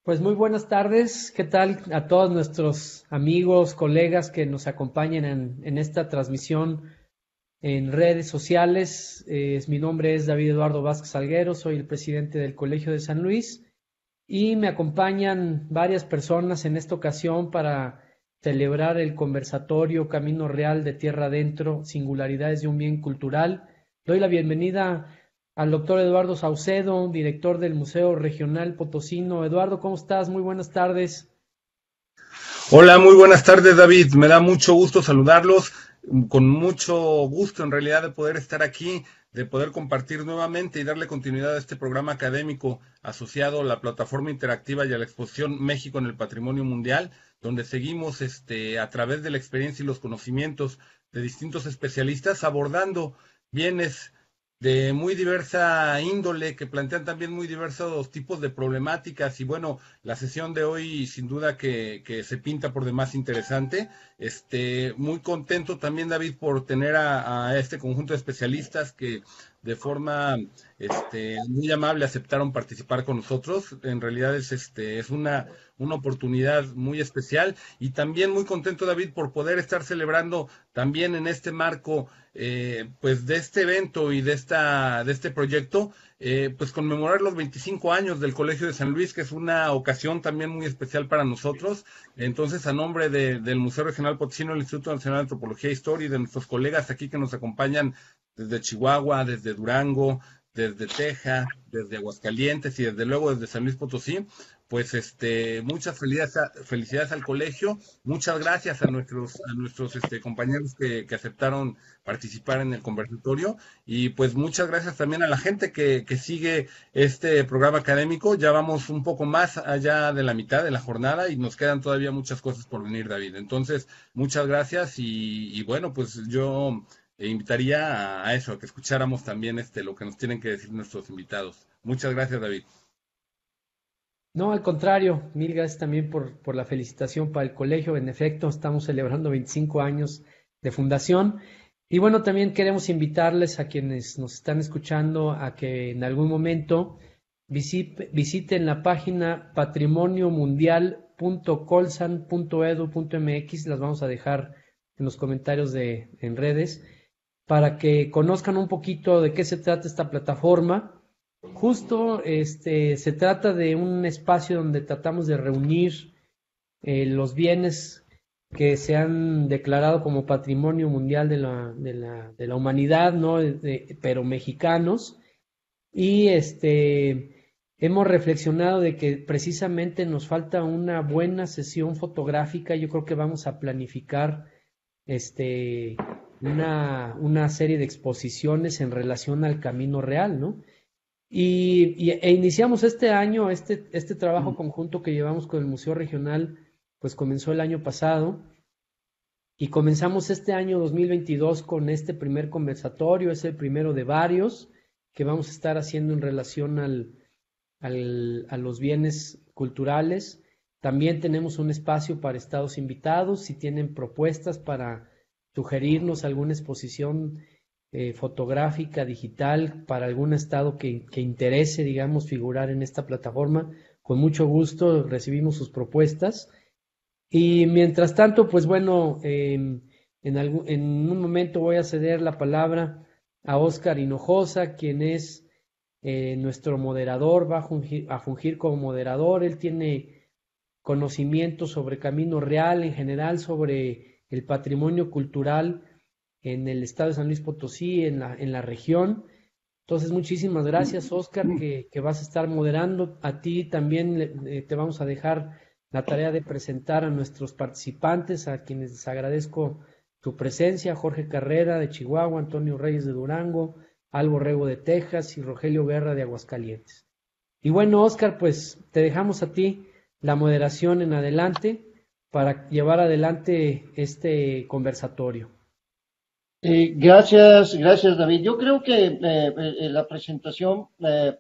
Pues muy buenas tardes, ¿qué tal a todos nuestros amigos, colegas que nos acompañan en esta transmisión en redes sociales? Mi nombre es David Eduardo Vázquez Salguero, soy el presidente del Colegio de San Luis y me acompañan varias personas en esta ocasión para celebrar el conversatorio Camino Real de Tierra Adentro, Singularidades de un Bien Cultural. Doy la bienvenida al doctor Eduardo Saucedo, director del Museo Regional Potosino. Eduardo, ¿cómo estás? Muy buenas tardes. Hola, muy buenas tardes, David. Me da mucho gusto saludarlos, con mucho gusto en realidad de poder estar aquí, de poder compartir nuevamente y darle continuidad a este programa académico asociado a la plataforma interactiva y a la exposición México en el Patrimonio Mundial, donde seguimos a través de la experiencia y los conocimientos de distintos especialistas abordando bienes de muy diversa índole, que plantean también muy diversos tipos de problemáticas. Y bueno, la sesión de hoy sin duda que se pinta por demás interesante. Muy contento también, David, por tener a este conjunto de especialistas que de forma muy amable aceptaron participar con nosotros. En realidad es una oportunidad muy especial, y también muy contento, David, por poder estar celebrando también en este marco pues de este evento y de este proyecto, pues conmemorar los 25 años del Colegio de San Luis, que es una ocasión también muy especial para nosotros. Entonces, a nombre del Museo Regional Potosino, el Instituto Nacional de Antropología e Historia, y de nuestros colegas aquí que nos acompañan desde Chihuahua, desde Durango, desde Texas, desde Aguascalientes y desde luego desde San Luis Potosí, pues muchas felicidades al colegio. Muchas gracias a nuestros compañeros que aceptaron participar en el conversatorio, y pues muchas gracias también a la gente que sigue este programa académico. Ya vamos un poco más allá de la mitad de la jornada y nos quedan todavía muchas cosas por venir, David. Entonces, muchas gracias, y bueno, pues yo invitaría a eso, a que escucháramos también lo que nos tienen que decir nuestros invitados. Muchas gracias, David. No, al contrario, mil gracias también por la felicitación para el colegio. En efecto, estamos celebrando 25 años de fundación. Y bueno, también queremos invitarles a quienes nos están escuchando a que en algún momento visiten la página patrimoniomundial.colsan.edu.mx. Las vamos a dejar en los comentarios en redes para que conozcan un poquito de qué se trata esta plataforma. Justo se trata de un espacio donde tratamos de reunir los bienes que se han declarado como patrimonio mundial de la humanidad, ¿no? Pero mexicanos. Y hemos reflexionado de que precisamente nos falta una buena sesión fotográfica. Yo creo que vamos a planificar este, una serie de exposiciones en relación al Camino Real, ¿no? E iniciamos este año, este trabajo conjunto que llevamos con el Museo Regional, pues comenzó el año pasado y comenzamos este año 2022 con este primer conversatorio. Es el primero de varios que vamos a estar haciendo en relación a los bienes culturales. También tenemos un espacio para estados invitados, si tienen propuestas para sugerirnos alguna exposición fotográfica, digital, para algún estado que interese, digamos, figurar en esta plataforma. Con mucho gusto recibimos sus propuestas. Y mientras tanto, pues bueno, en un momento voy a ceder la palabra a Óscar Hinojosa, quien es nuestro moderador, va a fungir como moderador. Él tiene conocimiento sobre Camino Real, en general sobre el patrimonio cultural en el estado de San Luis Potosí, en la región. Entonces, muchísimas gracias, Oscar, que vas a estar moderando. A ti también te vamos a dejar la tarea de presentar a nuestros participantes, a quienes les agradezco su presencia: Jorge Carrera de Chihuahua, Antonio Reyes de Durango, Albo Rego de Texas y Rogelio Guerra de Aguascalientes. Y bueno, Oscar, pues te dejamos a ti la moderación en adelante para llevar adelante este conversatorio. Gracias David. Yo creo que la presentación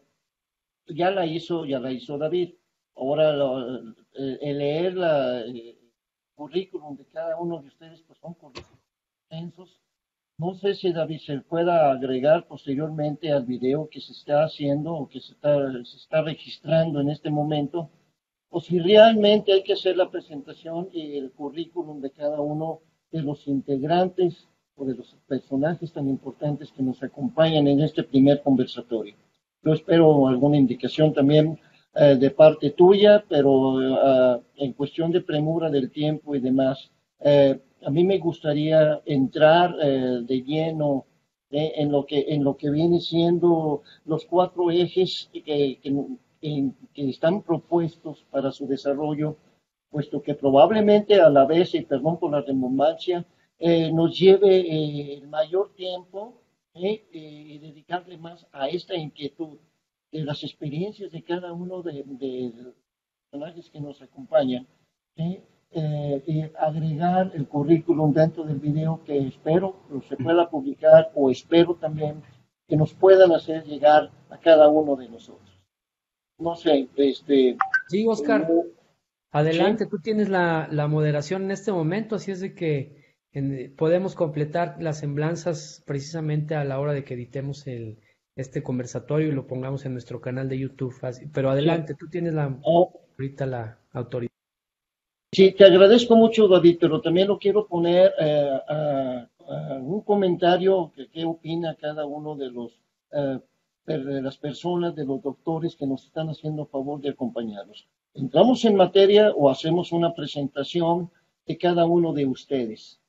ya la hizo David. Ahora el leer el currículum de cada uno de ustedes, pues son currículums extensos. No sé si David se pueda agregar posteriormente al video que se está haciendo o que se está registrando en este momento, o si realmente hay que hacer la presentación y el currículum de cada uno de los integrantes o de los personajes tan importantes que nos acompañan en este primer conversatorio. Yo espero alguna indicación también de parte tuya, pero en cuestión de premura del tiempo y demás, a mí me gustaría entrar de lleno en lo que viene siendo los 4 ejes que están propuestos para su desarrollo, puesto que probablemente a la vez, y perdón por la redundancia, nos lleve el mayor tiempo y dedicarle más a esta inquietud de las experiencias de cada uno de los personajes que nos acompañan, y agregar el currículum dentro del video que espero se pueda publicar o espero también que nos puedan hacer llegar a cada uno de nosotros. No sé, Sí, Oscar, adelante, sí, tú tienes la moderación en este momento, así es de que podemos completar las semblanzas precisamente a la hora de que editemos este conversatorio y lo pongamos en nuestro canal de YouTube. Pero sí. adelante, tú tienes Oh, ahorita la autoridad. sí, te agradezco mucho, David, pero también lo quiero poner a un comentario que qué opina cada uno de de las personas, de los doctores que nos están haciendo favor de acompañarnos. ¿Entramos en materia o hacemos una presentación de cada uno de ustedes?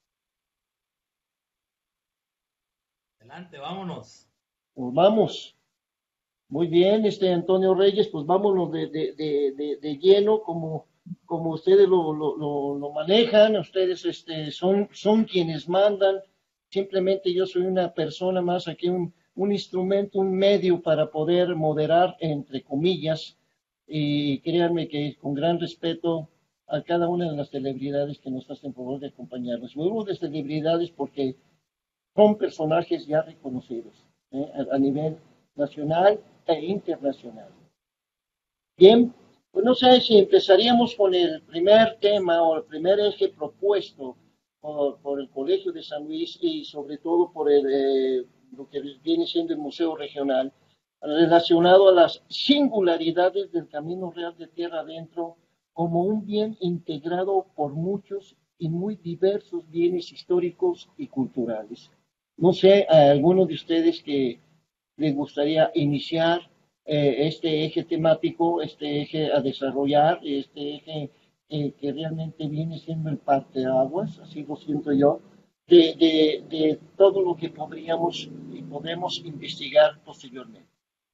Adelante, vámonos. Pues vamos. Muy bien, Antonio Reyes, pues vámonos de lleno, como ustedes lo manejan, ustedes son quienes mandan, simplemente yo soy una persona más aquí, un instrumento, un medio para poder moderar, entre comillas, y créanme que con gran respeto a cada una de las celebridades que nos hacen favor de acompañarnos. Luego de celebridades porque son personajes ya reconocidos a nivel nacional e internacional. Bien, pues no sé si empezaríamos con el primer tema o el primer eje propuesto por el Colegio de San Luis y sobre todo por lo que viene siendo el Museo Regional, relacionado a las singularidades del Camino Real de Tierra Adentro como un bien integrado por muchos y muy diversos bienes históricos y culturales. No sé, a alguno de ustedes que les gustaría iniciar este eje temático, este eje a desarrollar, este eje que realmente viene siendo el parteaguas, así lo siento yo, de todo lo que podríamos y podemos investigar posteriormente.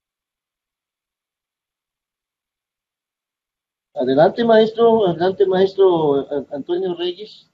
Adelante maestro Antonio Reyes.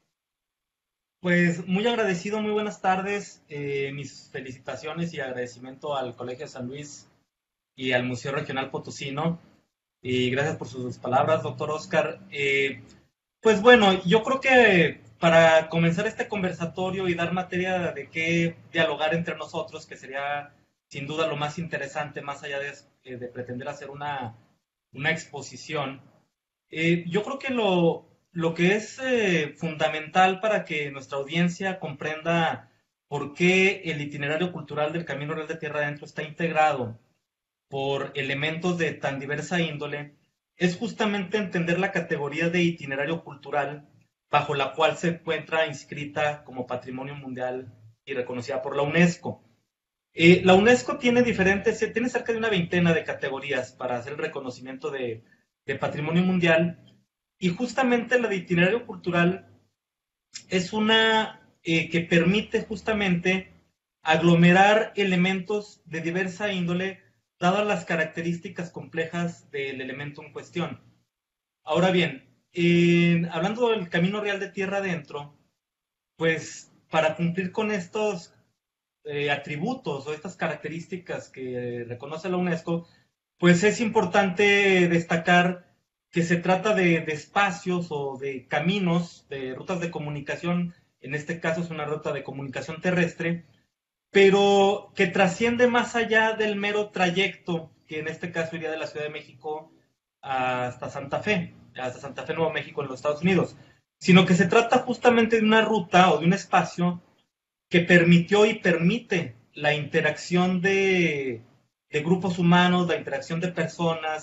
Pues muy agradecido, muy buenas tardes. Mis felicitaciones y agradecimiento al Colegio de San Luis y al Museo Regional Potosino. Y gracias por sus palabras, doctor Oscar. Pues bueno, yo creo que para comenzar este conversatorio y dar materia de qué dialogar entre nosotros, que sería sin duda lo más interesante, más allá de pretender hacer una exposición, yo creo que lo que es fundamental para que nuestra audiencia comprenda por qué el itinerario cultural del Camino Real de Tierra Adentro está integrado por elementos de tan diversa índole, es justamente entender la categoría de itinerario cultural bajo la cual se encuentra inscrita como Patrimonio Mundial y reconocida por la UNESCO. La UNESCO tiene tiene cerca de una veintena de categorías para hacer el reconocimiento de Patrimonio Mundial, y justamente la de itinerario cultural es una que permite justamente aglomerar elementos de diversa índole dadas las características complejas del elemento en cuestión. Ahora bien, hablando del Camino Real de Tierra Adentro, pues para cumplir con estos atributos o estas características que reconoce la UNESCO, pues es importante destacar que se trata de espacios o de caminos, de rutas de comunicación, en este caso es una ruta de comunicación terrestre, pero que trasciende más allá del mero trayecto, que en este caso iría de la Ciudad de México hasta Santa Fe, Nuevo México en los Estados Unidos, sino que se trata justamente de una ruta o de un espacio que permitió y permite la interacción de grupos humanos, la interacción de personas,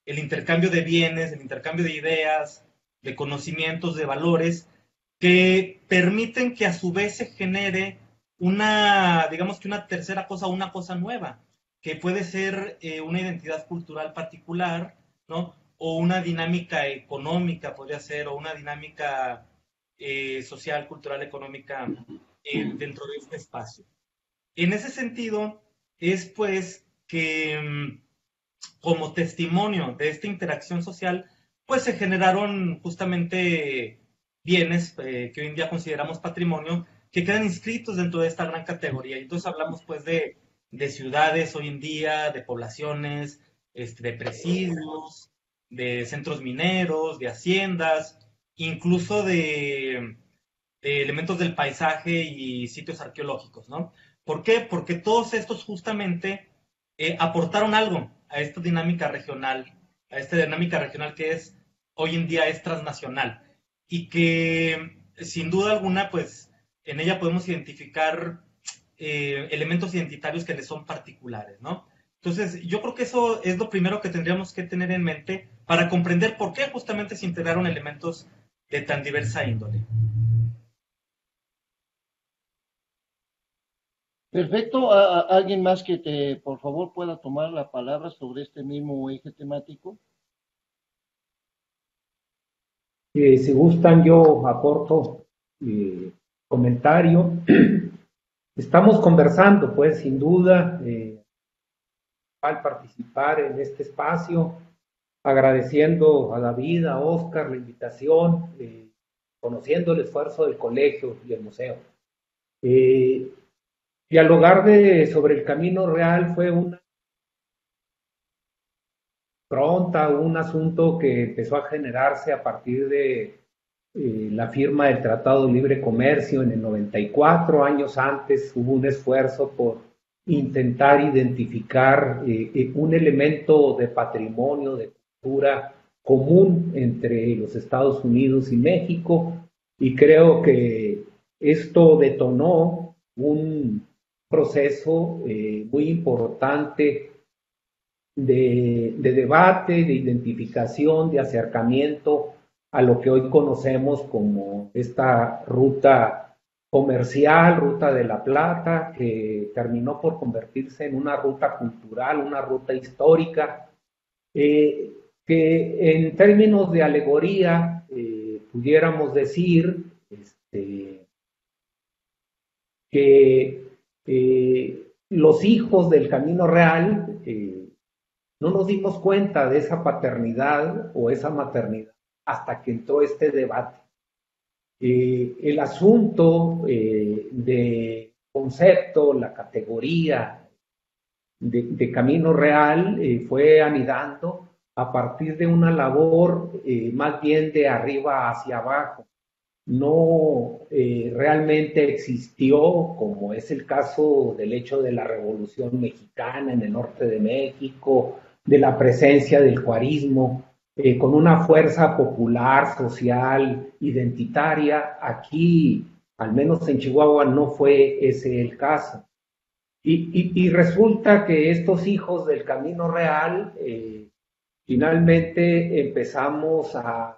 el intercambio de bienes, el intercambio de ideas, de conocimientos, de valores, que permiten que a su vez se genere una, digamos que una tercera cosa, una cosa nueva, que puede ser una identidad cultural particular, ¿no? O una dinámica económica, podría ser, o una dinámica social, cultural, económica dentro de este espacio. En ese sentido, es pues que como testimonio de esta interacción social, pues se generaron justamente bienes que hoy en día consideramos patrimonio, que quedan inscritos dentro de esta gran categoría. Entonces hablamos pues de ciudades hoy en día, de poblaciones, de presidios, de centros mineros, de haciendas, incluso de elementos del paisaje y sitios arqueológicos, ¿no? ¿Por qué? Porque todos estos justamente aportaron algo a esta dinámica regional, que es hoy en día es transnacional y que sin duda alguna, pues en ella podemos identificar elementos identitarios que les son particulares, ¿no? Entonces, yo creo que eso es lo primero que tendríamos que tener en mente para comprender por qué justamente se integraron elementos de tan diversa índole. Perfecto. ¿Alguien más que por favor, pueda tomar la palabra sobre este mismo eje temático? Si gustan, yo aporto comentario. Estamos conversando, pues, sin duda, al participar en este espacio, agradeciendo a David, a Oscar la invitación, conociendo el esfuerzo del colegio y el museo. Dialogar sobre el Camino Real fue una pronta, un asunto que empezó a generarse a partir de la firma del Tratado de Libre Comercio en el 94. Años antes hubo un esfuerzo por intentar identificar un elemento de patrimonio, de cultura común entre los Estados Unidos y México, y creo que esto detonó un proceso muy importante de debate, de identificación, de acercamiento a lo que hoy conocemos como esta ruta comercial, Ruta de la Plata, que terminó por convertirse en una ruta cultural, una ruta histórica, que en términos de alegoría pudiéramos decir que los hijos del Camino Real no nos dimos cuenta de esa paternidad o esa maternidad hasta que entró este debate. El asunto de concepto, la categoría de Camino Real fue anidando a partir de una labor más bien de arriba hacia abajo. No realmente existió, como es el caso del hecho de la Revolución Mexicana en el norte de México, de la presencia del juarismo, con una fuerza popular, social, identitaria. Aquí, al menos en Chihuahua, no fue ese el caso. Y resulta que estos hijos del Camino Real, finalmente empezamos a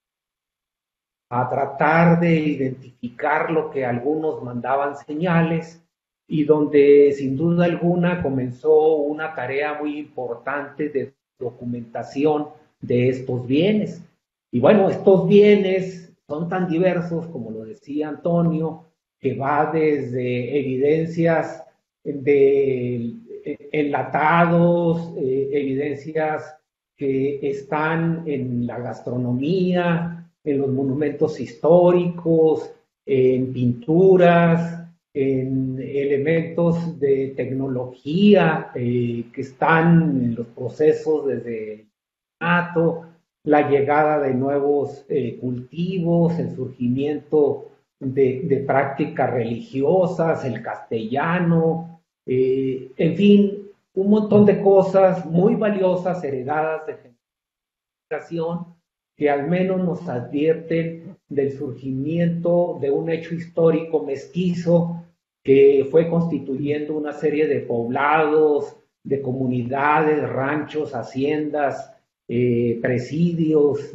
tratar de identificar lo que algunos mandaban señales, y donde sin duda alguna comenzó una tarea muy importante de documentación de estos bienes. Y bueno, estos bienes son tan diversos, como lo decía Antonio, que va desde evidencias de enlatados, evidencias que están en la gastronomía, en los monumentos históricos, en pinturas, en elementos de tecnología que están en los procesos desde el nato, la llegada de nuevos cultivos, el surgimiento de prácticas religiosas, el castellano, en fin, un montón de cosas muy valiosas heredadas de generación, que al menos nos advierten del surgimiento de un hecho histórico mestizo que fue constituyendo una serie de poblados, de comunidades, ranchos, haciendas, presidios,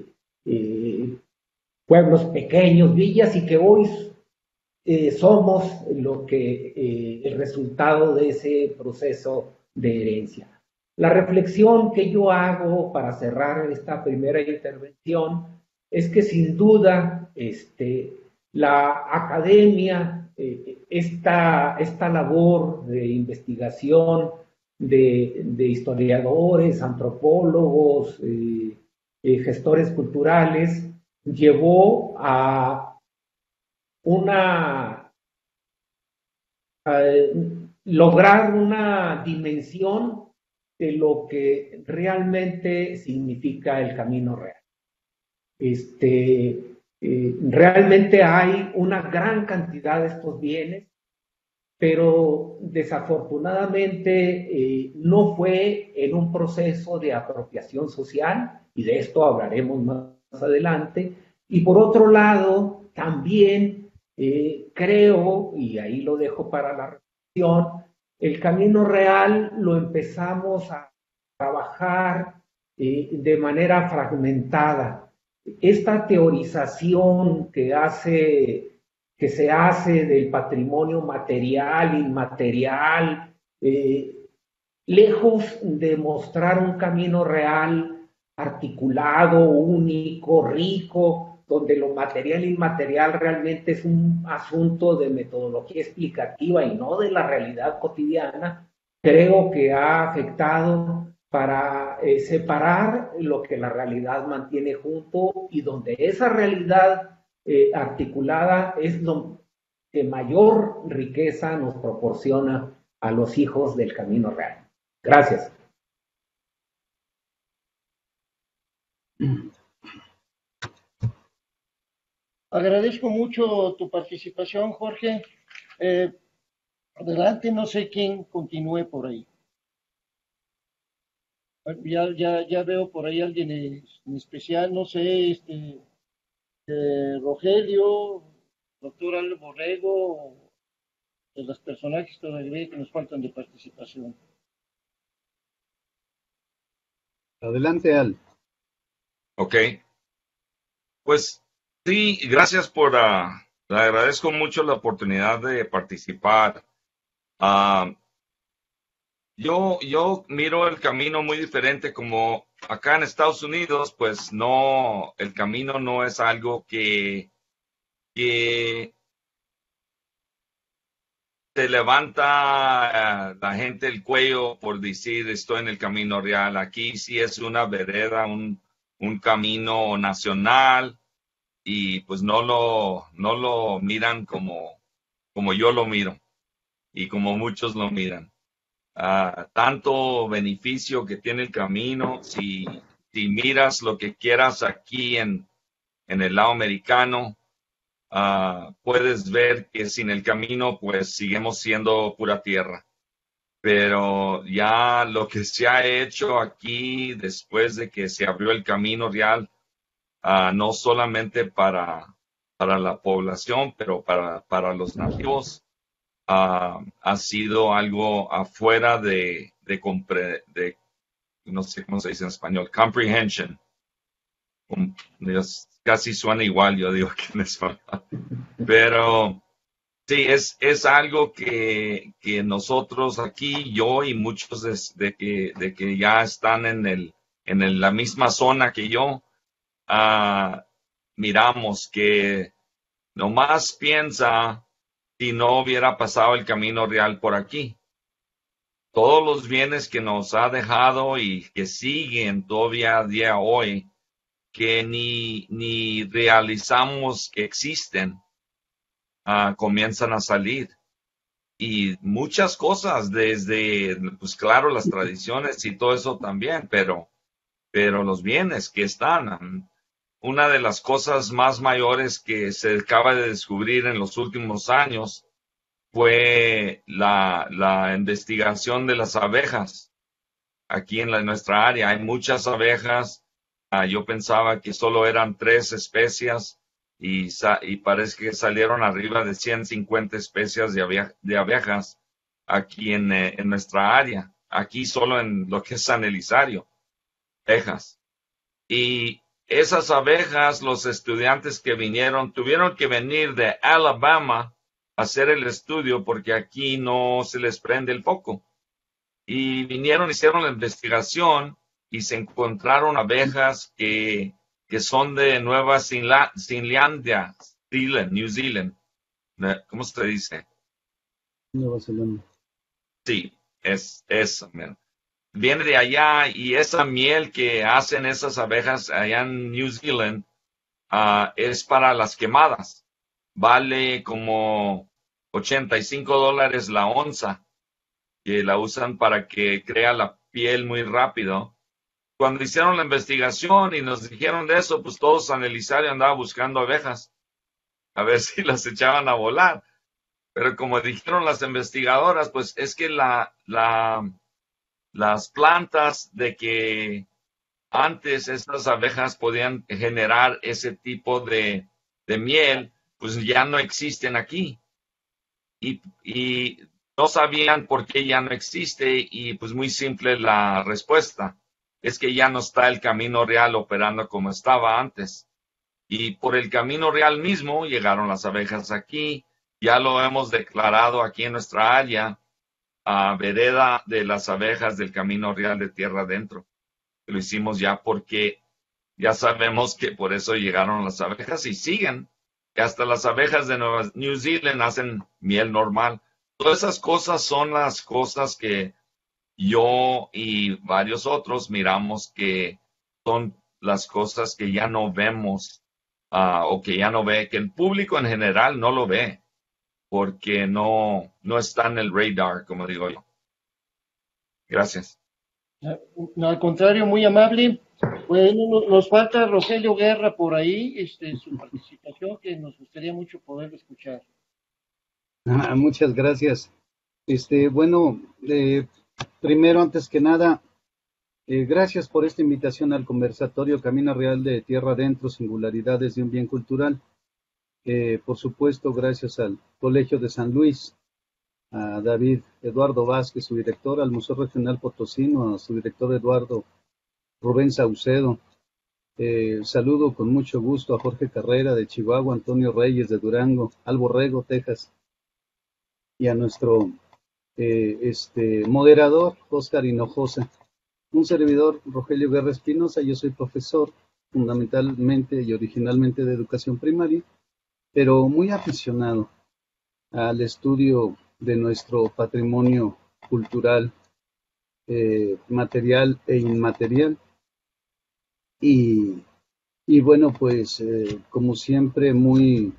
pueblos pequeños, villas, y que hoy somos lo que el resultado de ese proceso de herencia. La reflexión que yo hago para cerrar esta primera intervención es que sin duda la academia, esta labor de investigación de historiadores, antropólogos, gestores culturales, llevó a lograr una dimensión de lo que realmente significa el camino real. Realmente hay una gran cantidad de estos bienes, pero desafortunadamente no fue en un proceso de apropiación social, y de esto hablaremos más adelante. Y por otro lado, también creo, y ahí lo dejo para la reflexión, el camino real lo empezamos a trabajar de manera fragmentada. Esta teorización que se hace del patrimonio material, inmaterial, lejos de mostrar un camino real articulado, único, rico, donde lo material e inmaterial realmente es un asunto de metodología explicativa y no de la realidad cotidiana, creo que ha afectado para separar lo que la realidad mantiene junto, y donde esa realidad articulada es lo que mayor riqueza nos proporciona a los hijos del camino real. Gracias. Agradezco mucho tu participación, Jorge. Adelante, no sé quién continúe por ahí. Ya veo por ahí alguien en especial, no sé, Rogelio, doctor Al Borrego, de los personajes todavía que nos faltan de participación. Adelante, Al. Ok. Pues sí, gracias por, le agradezco mucho la oportunidad de participar. Yo miro el camino muy diferente, como acá en Estados Unidos, pues no, el camino no es algo que te levanta la gente el cuello por decir estoy en el camino real. Aquí sí es una vereda, un camino nacional, y pues no lo miran como yo lo miro y como muchos lo miran. Tanto beneficio que tiene el camino, si miras lo que quieras aquí en el lado americano, puedes ver que sin el camino pues seguimos siendo pura tierra. Pero ya lo que se ha hecho aquí después de que se abrió el camino real, no solamente para la población, pero para los nativos, ha sido algo afuera de no sé cómo se dice en español, comprehension. Casi suena igual, yo digo que en español. Pero sí, es algo que nosotros aquí, yo y muchos de que ya están en la misma zona que yo, miramos que nomás piensa si no hubiera pasado el camino real por aquí. Todos los bienes que nos ha dejado y que siguen todavía a día de hoy, que ni realizamos que existen, comienzan a salir. Y muchas cosas, desde, pues claro, las tradiciones y todo eso también, pero los bienes que están. Una de las cosas más mayores que se acaba de descubrir en los últimos años fue la investigación de las abejas. Aquí en nuestra área hay muchas abejas. Yo pensaba que solo eran 3 especies y parece que salieron arriba de 150 especies de abejas aquí en nuestra área. Aquí solo en lo que es San Elizario. Texas. Y esas abejas, los estudiantes que vinieron, tuvieron que venir de Alabama a hacer el estudio porque aquí no se les prende el foco. Y vinieron, hicieron la investigación y se encontraron abejas que son de Nueva Zealandia, New Zealand. ¿Cómo se dice? Nueva Zelanda. Sí, es eso, man. Viene de allá y esa miel que hacen esas abejas allá en New Zealand es para las quemadas. Vale como $85 la onza, que la usan para que crea la piel muy rápido. Cuando hicieron la investigación y nos dijeron de eso, pues todos San Elizario andaba buscando abejas, a ver si las echaban a volar. Pero como dijeron las investigadoras, pues es que las plantas de que antes estas abejas podían generar ese tipo de miel, pues ya no existen aquí. Y no sabían por qué ya no existe y pues muy simple la respuesta. Es que ya no está el Camino Real operando como estaba antes. Y por el Camino Real mismo llegaron las abejas aquí. Ya lo hemos declarado aquí en nuestra área, vereda de las abejas del Camino Real de Tierra Adentro. Lo hicimos ya porque ya sabemos que por eso llegaron las abejas y siguen. Que hasta las abejas de New Zealand hacen miel normal. Todas esas cosas son las cosas que yo y varios otros miramos que son las cosas que ya no vemos o que ya no ve, que el público en general no lo ve porque no está en el radar, como digo yo. Gracias. No, al contrario, muy amable. Bueno, nos falta Rogelio Guerra por ahí, su participación, que nos gustaría mucho poder escuchar. Muchas gracias. Bueno, primero, antes que nada, gracias por esta invitación al conversatorio Camino Real de Tierra Adentro, Singularidades de un Bien Cultural. Por supuesto, gracias al Colegio de San Luis, a David Eduardo Vázquez, su director, al Museo Regional Potosino, a su director Eduardo Rubén Saucedo. Saludo con mucho gusto a Jorge Carrera de Chihuahua, Antonio Reyes de Durango, Al Borrego, Texas, y a nuestro moderador, Óscar Hinojosa. Un servidor, Rogelio Guerra Espinosa. Yo soy profesor fundamentalmente y originalmente de educación primaria, pero muy aficionado al estudio de nuestro patrimonio cultural, material e inmaterial. Y bueno, pues como siempre muy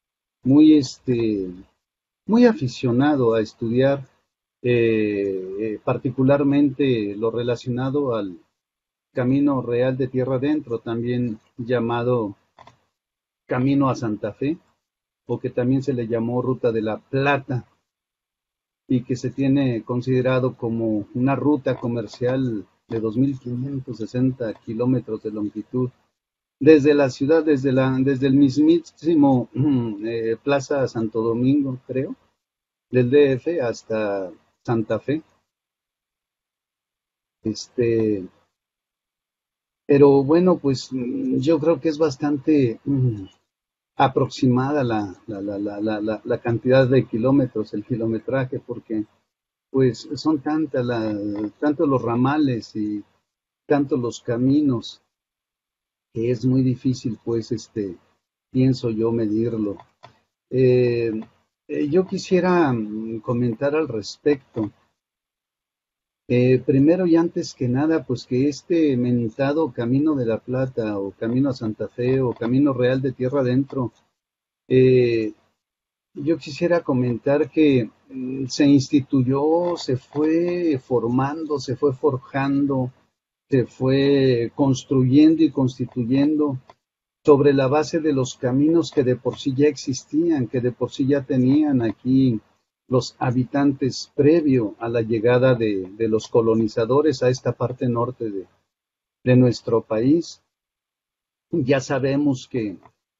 aficionado a estudiar particularmente lo relacionado al Camino Real de Tierra Adentro, también llamado Camino a Santa Fe, o que también se le llamó Ruta de la Plata, y que se tiene considerado como una ruta comercial de 2.560 kilómetros de longitud, desde la ciudad, desde el mismísimo Plaza Santo Domingo, creo, del DF hasta Santa Fe. Pero bueno, pues yo creo que es bastante aproximada la cantidad de kilómetros, el kilometraje, porque pues son tanto los ramales y tanto los caminos que es muy difícil, pues, pienso yo, medirlo. Yo quisiera comentar al respecto. Primero y antes que nada, pues que este mentado Camino de la Plata o Camino a Santa Fe o Camino Real de Tierra Adentro, yo quisiera comentar que se instituyó, se fue formando, se fue forjando, se fue construyendo y constituyendo sobre la base de los caminos que de por sí ya existían, que de por sí ya tenían aquí los habitantes previo a la llegada de los colonizadores a esta parte norte de nuestro país. Ya sabemos que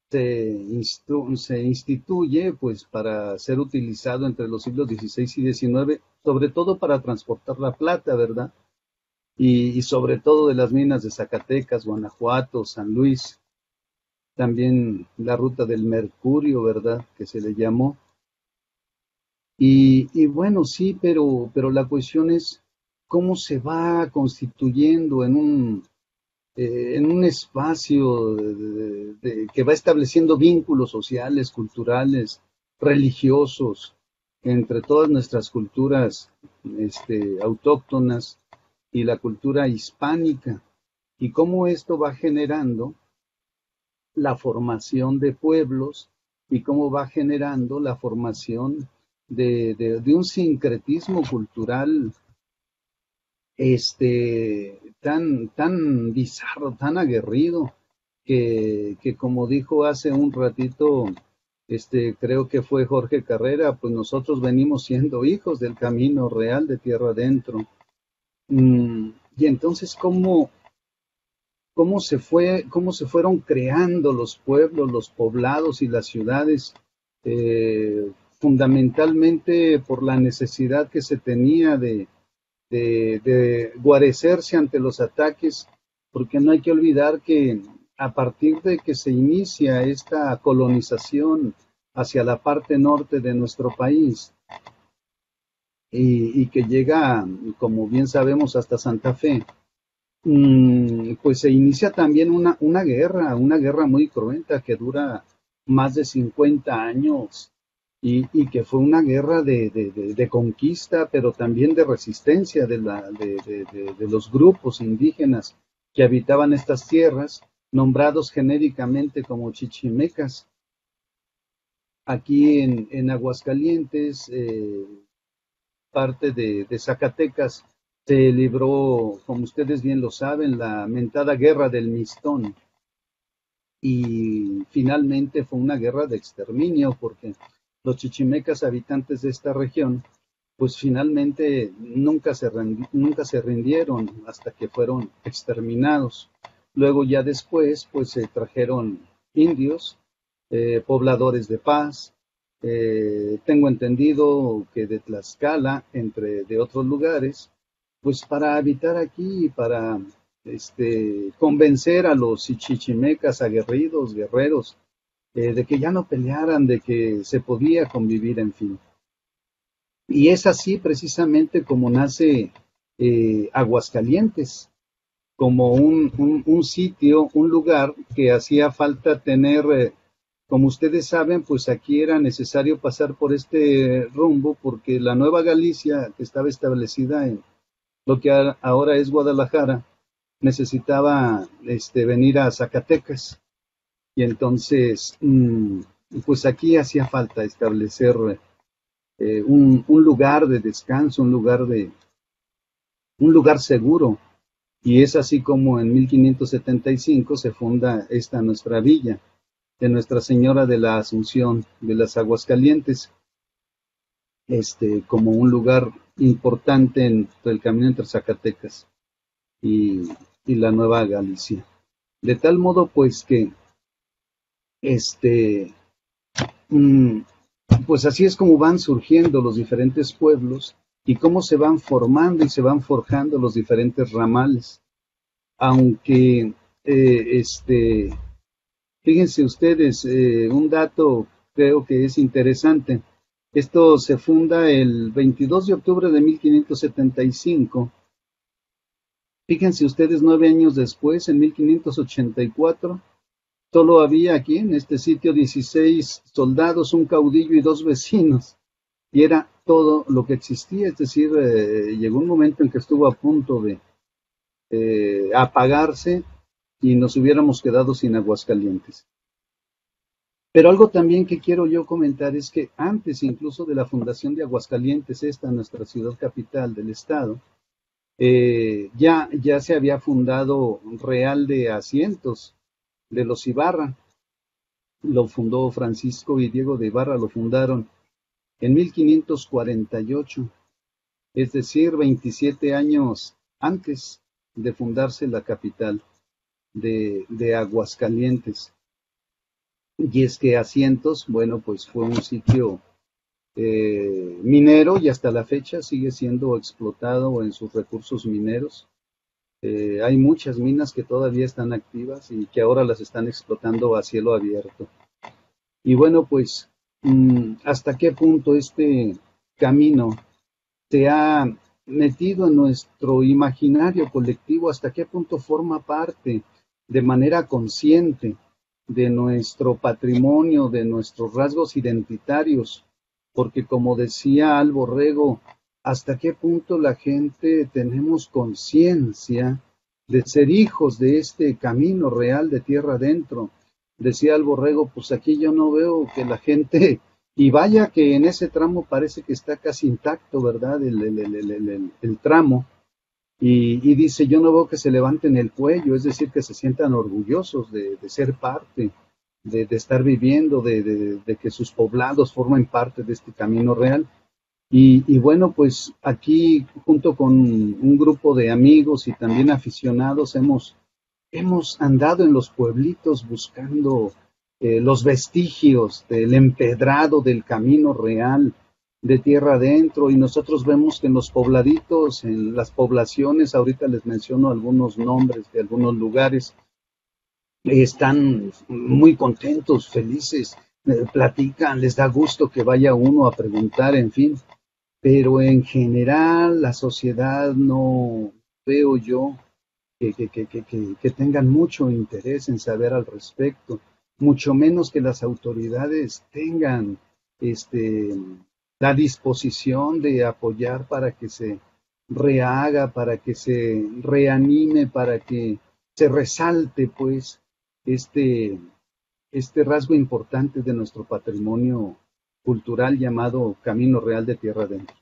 se instituye pues para ser utilizado entre los siglos XVI y XIX, sobre todo para transportar la plata, ¿verdad? y sobre todo de las minas de Zacatecas, Guanajuato, San Luis, también la ruta del mercurio, ¿verdad?, que se le llamó. Y bueno, sí, pero la cuestión es cómo se va constituyendo en un espacio que va estableciendo vínculos sociales, culturales, religiosos, entre todas nuestras culturas autóctonas y la cultura hispánica, y cómo esto va generando la formación de pueblos y cómo va generando la formación de un sincretismo cultural tan bizarro, tan aguerrido, que como dijo hace un ratito, creo que fue Jorge Carrera, pues nosotros venimos siendo hijos del camino real de tierra adentro. Y entonces, ¿cómo se fueron creando los pueblos, los poblados y las ciudades, fundamentalmente por la necesidad que se tenía de guarecerse ante los ataques, porque no hay que olvidar que a partir de que se inicia esta colonización hacia la parte norte de nuestro país y que llega, como bien sabemos, hasta Santa Fe, pues se inicia también una guerra muy cruenta que dura más de 50 años y que fue una guerra de conquista, pero también de resistencia de los grupos indígenas que habitaban estas tierras, nombrados genéricamente como chichimecas. Aquí en Aguascalientes, parte de Zacatecas, se libró, como ustedes bien lo saben, la mentada guerra del Mistón. Y finalmente fue una guerra de exterminio, porque los chichimecas habitantes de esta región, pues finalmente nunca se rindieron hasta que fueron exterminados. Luego ya después, pues se trajeron indios, pobladores de paz, tengo entendido que de Tlaxcala, de otros lugares, pues para habitar aquí, para convencer a los chichimecas aguerridos, guerreros, de que ya no pelearan, de que se podía convivir, en fin. Y es así precisamente como nace Aguascalientes, como un sitio, un lugar que hacía falta tener, como ustedes saben, pues aquí era necesario pasar por este rumbo, porque la Nueva Galicia, que estaba establecida en lo que ahora es Guadalajara, necesitaba venir a Zacatecas. Y entonces, pues aquí hacía falta establecer un lugar de descanso, un lugar seguro. Y es así como en 1575 se funda esta nuestra villa de Nuestra Señora de la Asunción de las Aguascalientes, como un lugar importante entre el camino entre Zacatecas y la Nueva Galicia. De tal modo, pues, que pues así es como van surgiendo los diferentes pueblos y cómo se van formando y se van forjando los diferentes ramales. Aunque, fíjense ustedes, un dato creo que es interesante. Esto se funda el 22 de octubre de 1575. Fíjense ustedes, 9 años después, en 1584, solo había aquí en este sitio 16 soldados, un caudillo y 2 vecinos. Y era todo lo que existía, es decir, llegó un momento en que estuvo a punto de apagarse y nos hubiéramos quedado sin Aguascalientes. Pero algo también que quiero yo comentar es que antes incluso de la fundación de Aguascalientes, nuestra ciudad capital del estado, ya se había fundado Real de Asientos de los Ibarra. Lo fundó Francisco y Diego de Ibarra, lo fundaron en 1548, es decir, 27 años antes de fundarse la capital de Aguascalientes. Y es que Asientos, bueno, pues fue un sitio minero y hasta la fecha sigue siendo explotado en sus recursos mineros. Hay muchas minas que todavía están activas y que ahora las están explotando a cielo abierto. Y bueno, pues, ¿hasta qué punto este camino se ha metido en nuestro imaginario colectivo? ¿Hasta qué punto forma parte de manera consciente de nuestro patrimonio, de nuestros rasgos identitarios? Porque como decía Albo Rego, ¿hasta qué punto la gente tenemos conciencia de ser hijos de este camino real de tierra adentro? Decía Albo Rego, pues aquí yo no veo que la gente, y vaya que en ese tramo parece que está casi intacto, ¿verdad? El tramo, y dice, yo no veo que se levanten el cuello, es decir, que se sientan orgullosos de ser parte, de estar viviendo, de que sus poblados formen parte de este camino real. Y bueno, pues aquí junto con un grupo de amigos y también aficionados hemos andado en los pueblitos buscando los vestigios del empedrado del camino real de tierra adentro, y nosotros vemos que en los pobladitos, en las poblaciones, ahorita les menciono algunos nombres de algunos lugares, están muy contentos, felices, platican, les da gusto que vaya uno a preguntar, en fin, pero en general la sociedad no veo yo que tengan mucho interés en saber al respecto, mucho menos que las autoridades tengan la disposición de apoyar para que se rehaga, para que se reanime, para que se resalte pues este rasgo importante de nuestro patrimonio cultural llamado Camino Real de Tierra Adentro.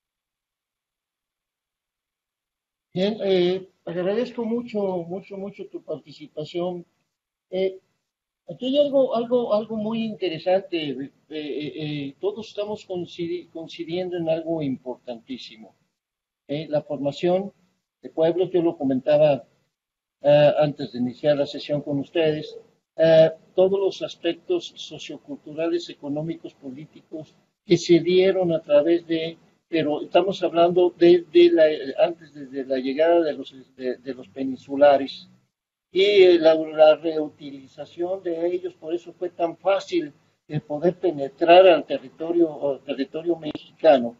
Bien, agradezco mucho tu participación. Aquí hay algo muy interesante. Todos estamos coincidiendo en algo importantísimo. La formación de pueblos, yo lo comentaba antes de iniciar la sesión con ustedes, todos los aspectos socioculturales, económicos, políticos que se dieron a través pero estamos hablando antes de la llegada de los peninsulares y la reutilización de ellos, por eso fue tan fácil el poder penetrar al territorio mexicano,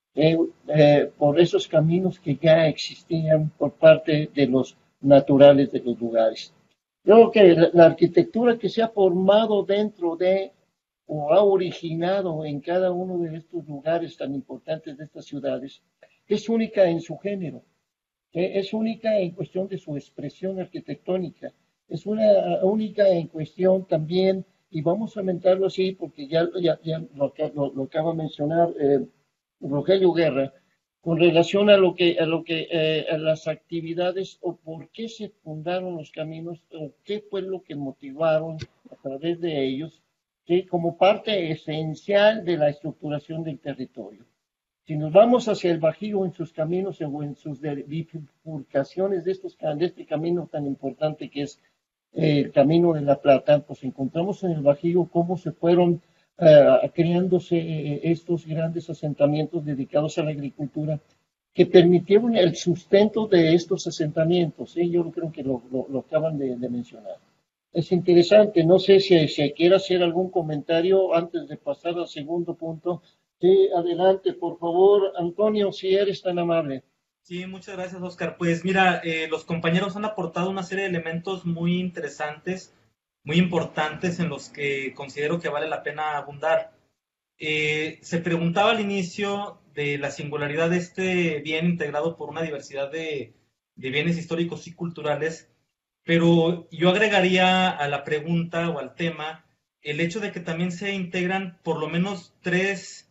por esos caminos que ya existían por parte de los naturales de los lugares. Creo que la arquitectura que se ha formado dentro o ha originado en cada uno de estos lugares tan importantes de estas ciudades es única en su género, es única en cuestión de su expresión arquitectónica, es única en cuestión también, y vamos a mentarlo así porque ya lo acaba de mencionar Rogelio Guerra, con relación a a las actividades o por qué se fundaron los caminos o qué fue lo que motivaron a través de ellos, ¿sí? Como parte esencial de la estructuración del territorio. Si nos vamos hacia el Bajío en sus caminos o en sus bifurcaciones de este camino tan importante que es el Camino de la Plata, pues encontramos en el Bajío cómo se fueron creándose estos grandes asentamientos dedicados a la agricultura que permitieron el sustento de estos asentamientos. Yo creo que lo acaban de mencionar. Es interesante, no sé si quiere hacer algún comentario antes de pasar al segundo punto. Sí, adelante, por favor, Antonio, si eres tan amable. Sí, muchas gracias, Oscar. Pues mira, los compañeros han aportado una serie de elementos muy interesantes, muy importantes en los que considero que vale la pena abundar. Se preguntaba al inicio de la singularidad de este bien integrado por una diversidad de bienes históricos y culturales, pero yo agregaría a la pregunta o al tema el hecho de que también se integran por lo menos tres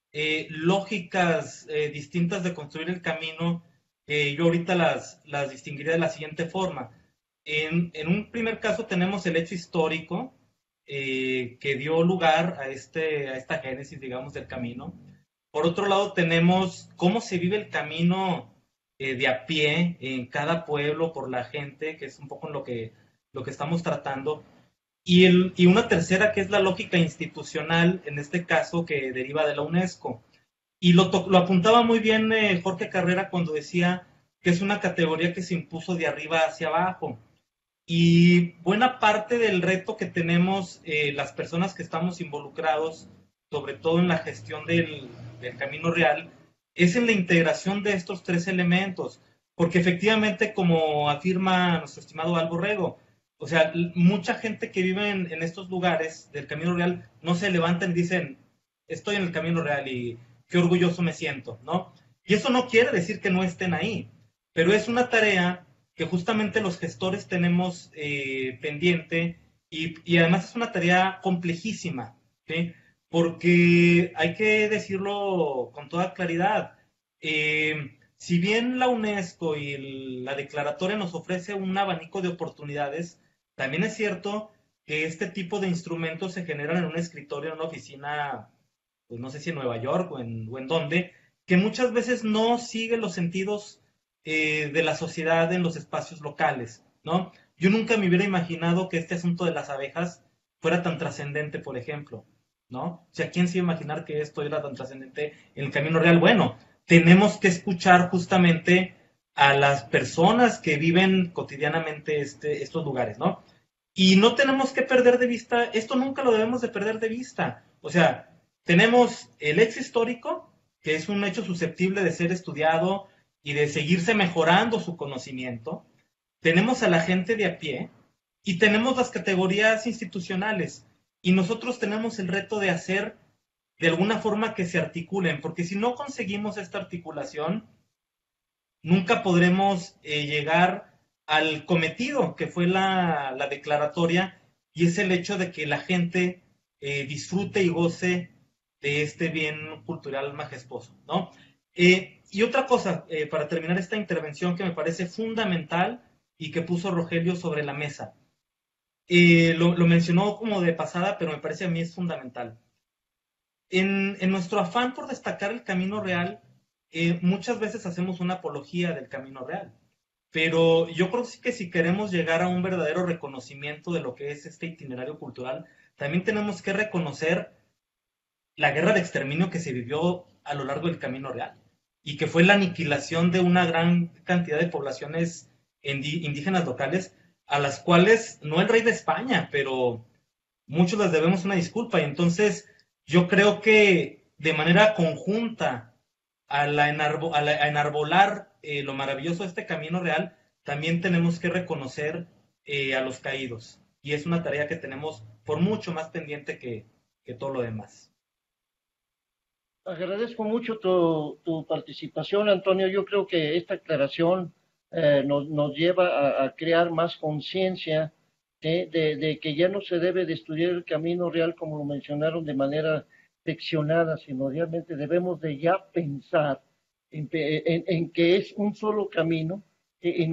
lógicas distintas de construir el camino. Yo ahorita las distinguiría de la siguiente forma. En un primer caso tenemos el hecho histórico que dio lugar a esta génesis, digamos, del camino. Por otro lado tenemos cómo se vive el camino de a pie en cada pueblo por la gente, que es un poco lo que estamos tratando. Y una tercera que es la lógica institucional, en este caso que deriva de la UNESCO. Y lo apuntaba muy bien Jorge Carrera cuando decía que es una categoría que se impuso de arriba hacia abajo. Y buena parte del reto que tenemos las personas que estamos involucrados, sobre todo en la gestión del Camino Real, es en la integración de estos tres elementos, porque efectivamente, como afirma nuestro estimado Al Borrego, o sea, mucha gente que vive en estos lugares del Camino Real no se levantan y dicen, estoy en el Camino Real y qué orgulloso me siento, ¿no? Y eso no quiere decir que no estén ahí, pero es una tarea que justamente los gestores tenemos pendiente y además es una tarea complejísima, ¿sí? Porque hay que decirlo con toda claridad. Si bien la UNESCO y la declaratoria nos ofrece un abanico de oportunidades, también es cierto que este tipo de instrumentos se generan en un escritorio, en una oficina, pues no sé si en Nueva York o en dónde, que muchas veces no sigue los sentidos de la sociedad en los espacios locales, ¿no? Yo nunca me hubiera imaginado que este asunto de las abejas fuera tan trascendente, por ejemplo, ¿no? O sea, ¿quién se iba a imaginar que esto era tan trascendente en el Camino Real? Bueno, tenemos que escuchar justamente a las personas que viven cotidianamente estos lugares, ¿no? Y no tenemos que perder de vista, esto nunca lo debemos de perder de vista. O sea, tenemos el hecho histórico, que es un hecho susceptible de ser estudiado y de seguirse mejorando su conocimiento. Tenemos a la gente de a pie y tenemos las categorías institucionales. Y nosotros tenemos el reto de hacer de alguna forma que se articulen, porque si no conseguimos esta articulación, nunca podremos llegar al cometido que fue la declaratoria, y es el hecho de que la gente disfrute y goce de este bien cultural majestuoso, ¿no? Y otra cosa, para terminar esta intervención que me parece fundamental y que puso Rogelio sobre la mesa. Lo mencionó como de pasada, pero me parece a mí es fundamental. En nuestro afán por destacar el Camino Real, muchas veces hacemos una apología del Camino Real, pero yo creo que si queremos llegar a un verdadero reconocimiento de lo que es este itinerario cultural, también tenemos que reconocer la guerra de exterminio que se vivió a lo largo del Camino Real y que fue la aniquilación de una gran cantidad de poblaciones indígenas locales, a las cuales no el rey de España, pero muchos les debemos una disculpa. Y entonces yo creo que de manera conjunta a enarbolar lo maravilloso de este Camino Real, también tenemos que reconocer a los caídos. Y es una tarea que tenemos por mucho más pendiente que todo lo demás. Agradezco mucho tu participación, Antonio. Yo creo que esta aclaración nos lleva a crear más conciencia de que ya no se debe de estudiar el Camino Real, como lo mencionaron, de manera seccionada, sino realmente debemos de ya pensar en que es un solo camino y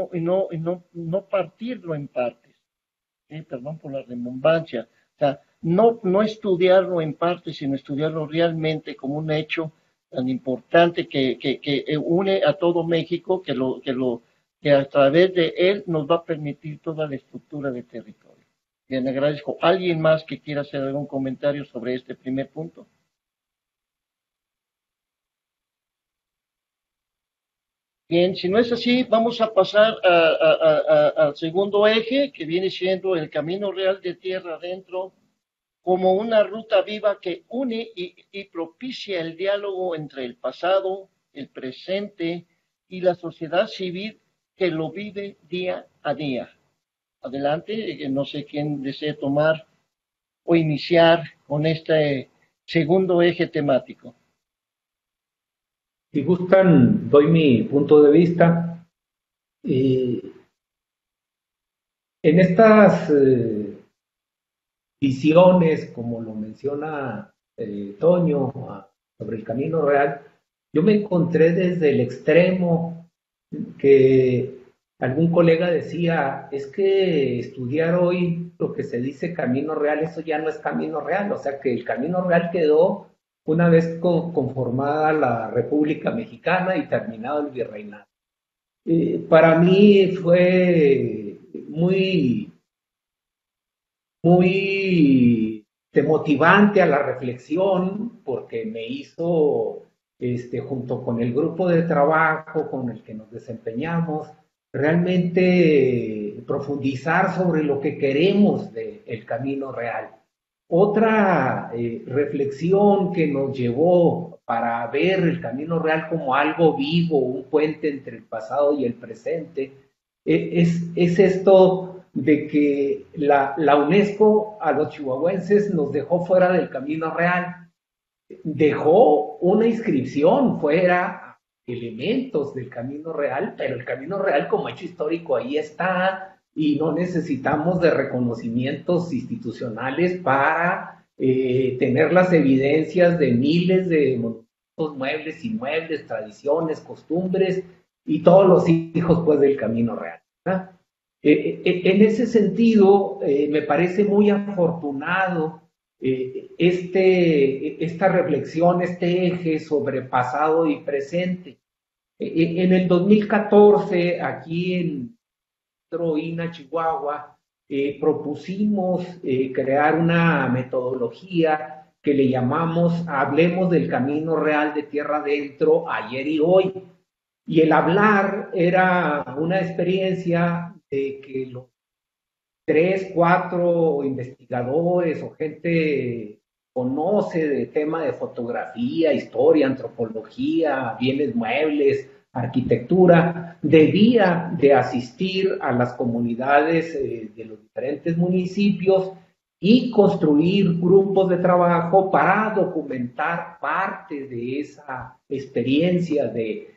no partirlo en partes. Perdón por la redundancia. O sea, no estudiarlo en partes, sino estudiarlo realmente como un hecho tan importante que une a todo México, que a través de él nos va a permitir toda la estructura de territorio. Bien, agradezco. ¿Alguien más que quiera hacer algún comentario sobre este primer punto? Bien, si no es así, vamos a pasar al segundo eje, que viene siendo el Camino Real de Tierra Adentro, como una ruta viva que une y propicia el diálogo entre el pasado, el presente y la sociedad civil que lo vive día a día. Adelante, no sé quién desee tomar o iniciar con este segundo eje temático. Si gustan, doy mi punto de vista. En estas visiones, como lo menciona Toño, sobre el Camino Real, yo me encontré desde el extremo que algún colega decía, es que estudiar hoy lo que se dice Camino Real, eso ya no es Camino Real, o sea que el Camino Real quedó una vez conformada la República Mexicana y terminado el virreinato. Para mí fue muy motivante a la reflexión, porque me hizo junto con el grupo de trabajo con el que nos desempeñamos, realmente profundizar sobre lo que queremos del camino real. Otra reflexión que nos llevó para ver el camino real como algo vivo, un puente entre el pasado y el presente, es esto de que la UNESCO a los chihuahuenses nos dejó fuera del camino real, dejó una inscripción fuera, elementos del camino real, pero el camino real como hecho histórico ahí está, y no necesitamos de reconocimientos institucionales para tener las evidencias de miles de monumentos, muebles, inmuebles, tradiciones, costumbres y todos los hijos pues del camino real, ¿verdad? En ese sentido, me parece muy afortunado esta reflexión, este eje sobre pasado y presente. En el 2014, aquí en INA, Chihuahua, propusimos crear una metodología que le llamamos Hablemos del Camino Real de Tierra Adentro, ayer y hoy. Y el hablar era una experiencia de que los 3, 4 investigadores o gente conoce de tema de fotografía, historia, antropología, bienes muebles, arquitectura, debía de asistir a las comunidades de los diferentes municipios y construir grupos de trabajo para documentar parte de esa experiencia de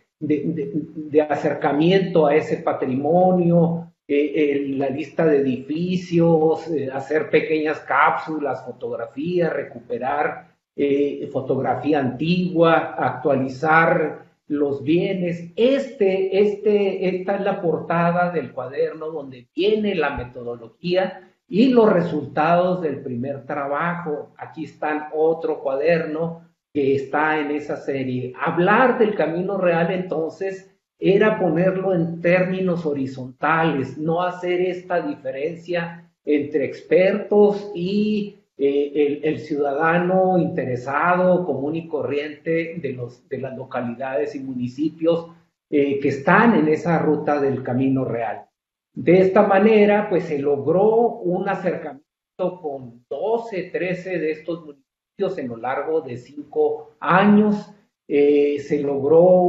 acercamiento a ese patrimonio, la lista de edificios, hacer pequeñas cápsulas, fotografías, recuperar fotografía antigua, actualizar los bienes. Esta es la portada del cuaderno donde viene la metodología y los resultados del primer trabajo. Aquí están otro cuaderno que está en esa serie. Hablar del camino real entonces era ponerlo en términos horizontales, no hacer esta diferencia entre expertos y el ciudadano interesado, común y corriente de las localidades y municipios que están en esa ruta del camino real. De esta manera, pues se logró un acercamiento con 12, 13 de estos municipios en lo largo de 5 años. Se logró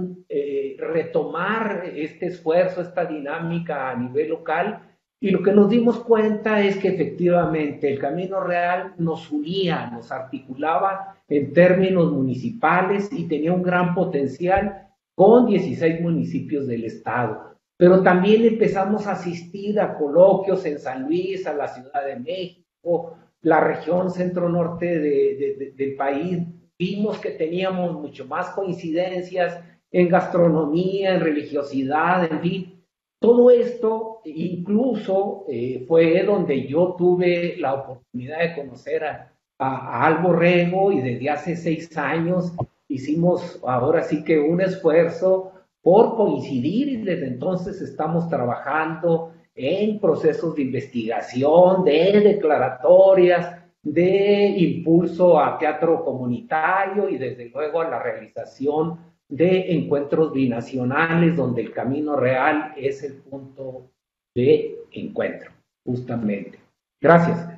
retomar este esfuerzo, esta dinámica a nivel local, y lo que nos dimos cuenta es que efectivamente el camino real nos unía, nos articulaba en términos municipales y tenía un gran potencial con 16 municipios del estado. Pero también empezamos a asistir a coloquios en San Luis, a la Ciudad de México, la región centro-norte del país. Vimos que teníamos mucho más coincidencias en gastronomía, en religiosidad, en fin. Todo esto incluso fue donde yo tuve la oportunidad de conocer a Albo Rego, y desde hace 6 años hicimos ahora sí que un esfuerzo por coincidir, y desde entonces estamos trabajando en procesos de investigación, de declaratorias, de impulso a teatro comunitario y desde luego a la realización de encuentros binacionales donde el camino real es el punto de encuentro, justamente. Gracias.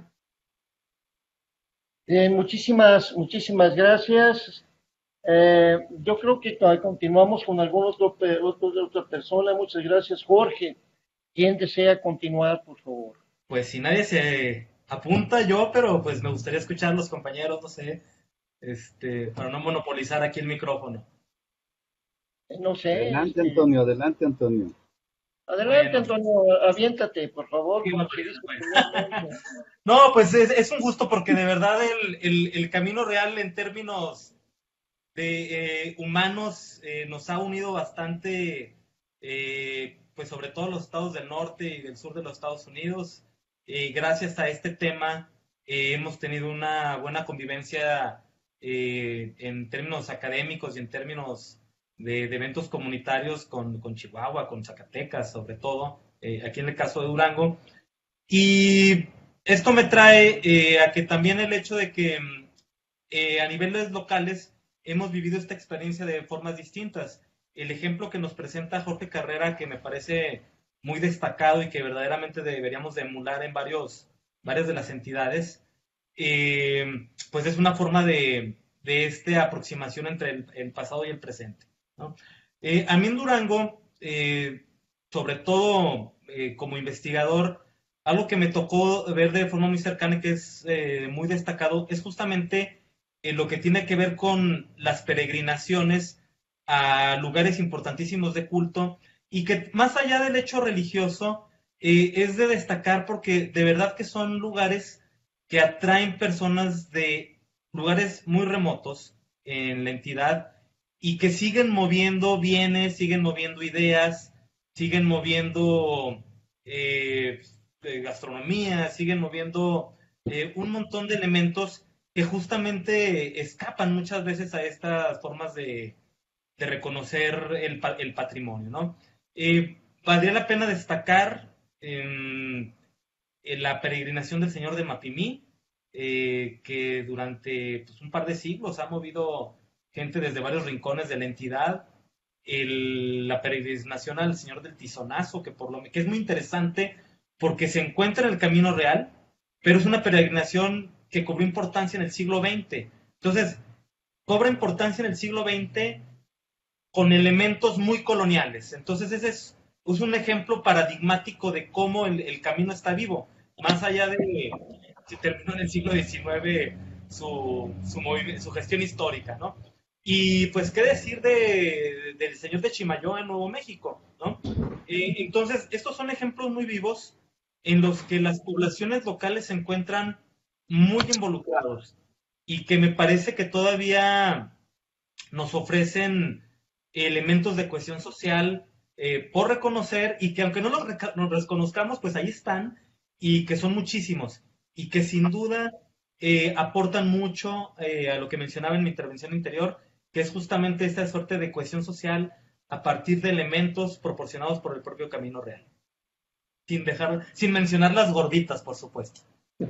Muchísimas gracias. Yo creo que continuamos con algunos otra persona. Muchas gracias, Jorge. ¿Quién desea continuar, por favor? Pues si nadie se apunta, yo, pero pues me gustaría escuchar a los compañeros, no sé, para no monopolizar aquí el micrófono. No sé. Adelante, Antonio, adelante, Antonio. Adelante, bueno, Antonio, aviéntate, por favor. No, pues es un gusto porque de verdad el camino real en términos de humanos nos ha unido bastante, pues sobre todo los estados del norte y del sur de los Estados Unidos. Gracias a este tema hemos tenido una buena convivencia en términos académicos y en términos de eventos comunitarios con Chihuahua, con Zacatecas, sobre todo, aquí en el caso de Durango. Y esto me trae a que también el hecho de que a niveles locales hemos vivido esta experiencia de formas distintas. El ejemplo que nos presenta Jorge Carrera, que me parece muy destacado y que verdaderamente deberíamos de emular en varias de las entidades, pues es una forma de esta aproximación entre el pasado y el presente, ¿no? A mí en Durango, sobre todo como investigador, algo que me tocó ver de forma muy cercana y que es muy destacado es justamente lo que tiene que ver con las peregrinaciones a lugares importantísimos de culto, y que más allá del hecho religioso, es de destacar porque de verdad que son lugares que atraen personas de lugares muy remotos en la entidad y que siguen moviendo bienes, siguen moviendo ideas, siguen moviendo gastronomía, siguen moviendo un montón de elementos que justamente escapan muchas veces a estas formas de reconocer el patrimonio, ¿no? Valdría la pena destacar la peregrinación del Señor de Mapimí, que durante pues, un par de siglos ha movido gente desde varios rincones de la entidad. La peregrinación al Señor del Tizonazo, que es muy interesante porque se encuentra en el Camino Real, pero es una peregrinación que cobró importancia en el siglo XX. Entonces, cobra importancia en el siglo XX con elementos muy coloniales. Entonces, ese es un ejemplo paradigmático de cómo el camino está vivo, más allá de si terminó en el siglo XIX su gestión histórica, ¿no? Y pues, ¿qué decir del Señor de Chimayó en Nuevo México, ¿no? Entonces, estos son ejemplos muy vivos en los que las poblaciones locales se encuentran muy involucrados y que me parece que todavía nos ofrecen elementos de cohesión social por reconocer, y que aunque no los reconozcamos, pues ahí están, y que son muchísimos, y que sin duda aportan mucho a lo que mencionaba en mi intervención anterior, que es justamente esta suerte de cohesión social a partir de elementos proporcionados por el propio Camino Real. Sin mencionar las gorditas, por supuesto.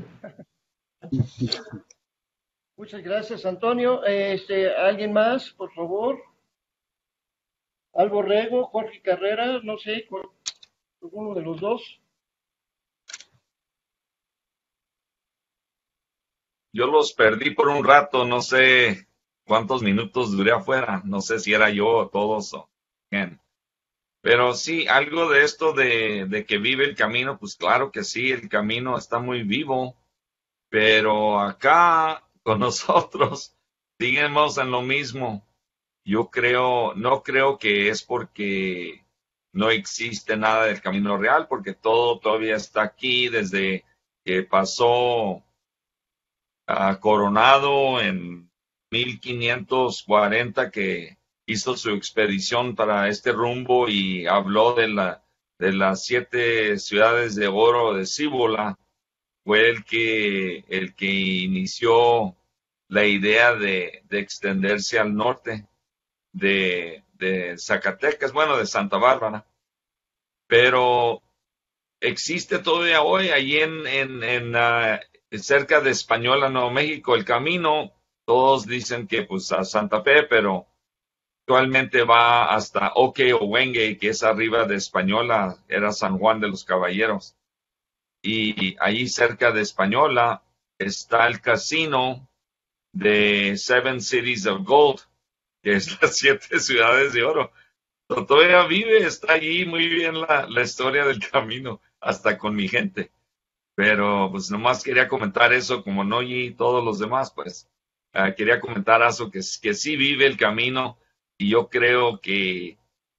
Muchas gracias, Antonio. ¿Alguien más, por favor? Albo Rego, Jorge Carrera, no sé, alguno de los dos. Yo los perdí por un rato, no sé cuántos minutos duré afuera, no sé si era yo o todos o quién. Pero sí, algo de esto de que vive el camino, pues claro que sí, el camino está muy vivo, pero acá con nosotros seguimos en lo mismo. Yo no creo que es porque no existe nada del Camino Real, porque todo todavía está aquí desde que pasó a Coronado en 1540, que hizo su expedición para este rumbo y habló de las 7 ciudades de oro de Cíbola. Fue el que inició la idea de extenderse al norte de Zacatecas, bueno, de Santa Bárbara. Pero existe todavía hoy, allí cerca de Española, Nuevo México, el camino. Todos dicen que pues a Santa Fe, pero actualmente va hasta Oque-Owengue, que es arriba de Española, era San Juan de los Caballeros. Y allí cerca de Española está el casino de Seven Cities of Gold, que es las 7 ciudades de oro. Pero todavía vive, está allí muy bien la historia del camino, hasta con mi gente. Pero pues nomás quería comentar eso, como no y todos los demás, pues quería comentar eso, que sí vive el camino, y yo creo que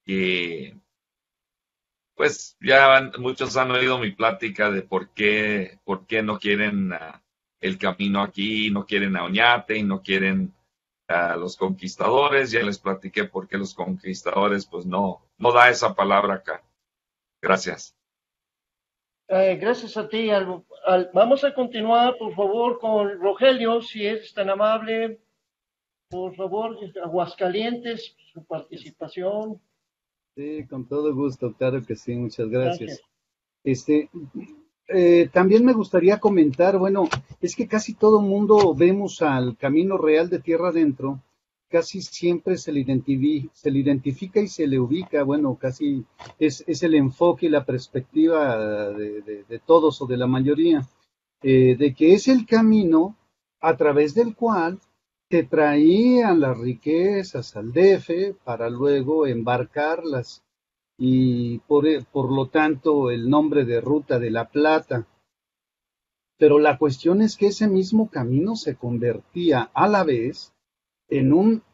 pues ya muchos han oído mi plática de por qué no quieren el camino aquí, no quieren a Oñate y no quieren a los conquistadores. Ya les platiqué por qué los conquistadores pues no da esa palabra acá. Gracias. Gracias a ti, Albo. Vamos a continuar, por favor, con Rogelio, si es tan amable. Por favor, Aguascalientes, su participación. Sí, con todo gusto, claro que sí, muchas gracias. Gracias. También me gustaría comentar, bueno, es que casi todo mundo vemos al Camino Real de Tierra Adentro casi siempre se le identifica y se le ubica, bueno, casi es el enfoque y la perspectiva de todos o de la mayoría, de que es el camino a través del cual te traían las riquezas al DF para luego embarcarlas, y por lo tanto el nombre de Ruta de la Plata. Pero la cuestión es que ese mismo camino se convertía a la vez en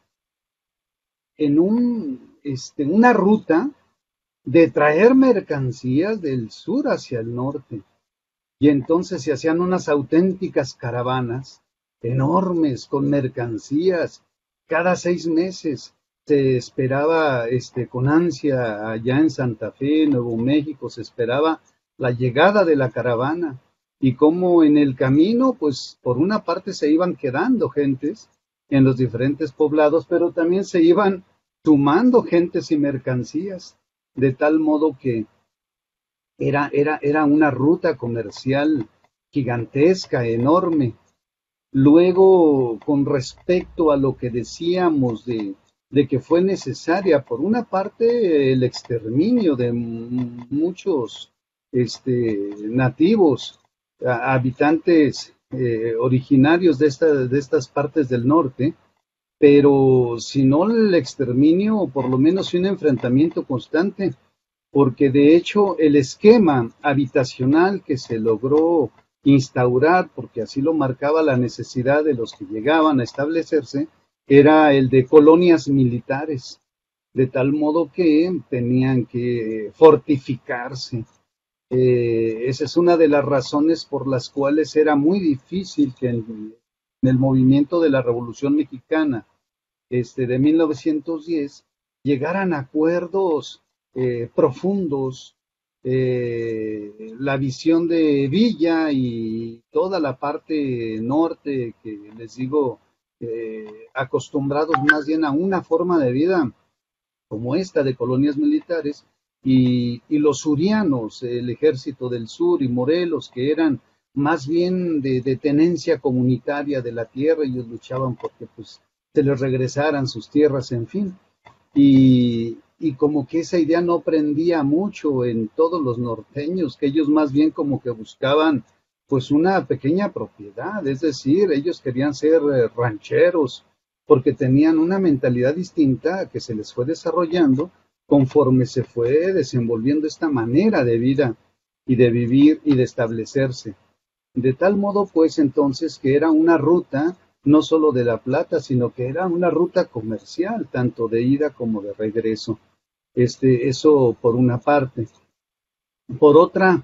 una ruta de traer mercancías del sur hacia el norte. Y entonces se hacían unas auténticas caravanas enormes con mercancías. Cada 6 meses se esperaba con ansia allá en Santa Fe, Nuevo México, se esperaba la llegada de la caravana. Y como en el camino, pues por una parte se iban quedando gentes en los diferentes poblados, pero también se iban sumando gentes y mercancías, de tal modo que era una ruta comercial gigantesca, enorme. Luego, con respecto a lo que decíamos de que fue necesaria, por una parte, el exterminio de muchos nativos, habitantes originarios de estas partes del norte, pero si no el exterminio, o por lo menos un enfrentamiento constante, porque de hecho el esquema habitacional que se logró instaurar, porque así lo marcaba la necesidad de los que llegaban a establecerse, era el de colonias militares, de tal modo que tenían que fortificarse. Esa es una de las razones por las cuales era muy difícil que en el movimiento de la Revolución Mexicana de 1910 llegaran a acuerdos profundos. La visión de Villa y toda la parte norte, que les digo, acostumbrados más bien a una forma de vida como esta de colonias militares, y los surianos, el ejército del sur y Morelos, que eran más bien de tenencia comunitaria de la tierra. Ellos luchaban porque pues se les regresaran sus tierras, en fin, y como que esa idea no prendía mucho en todos los norteños, que ellos más bien como que buscaban pues una pequeña propiedad, es decir, ellos querían ser rancheros, porque tenían una mentalidad distinta que se les fue desarrollando conforme se fue desenvolviendo esta manera de vida y de vivir y de establecerse. De tal modo, pues, entonces, que era una ruta no solo de La Plata, sino que era una ruta comercial, tanto de ida como de regreso. Eso por una parte. Por otra,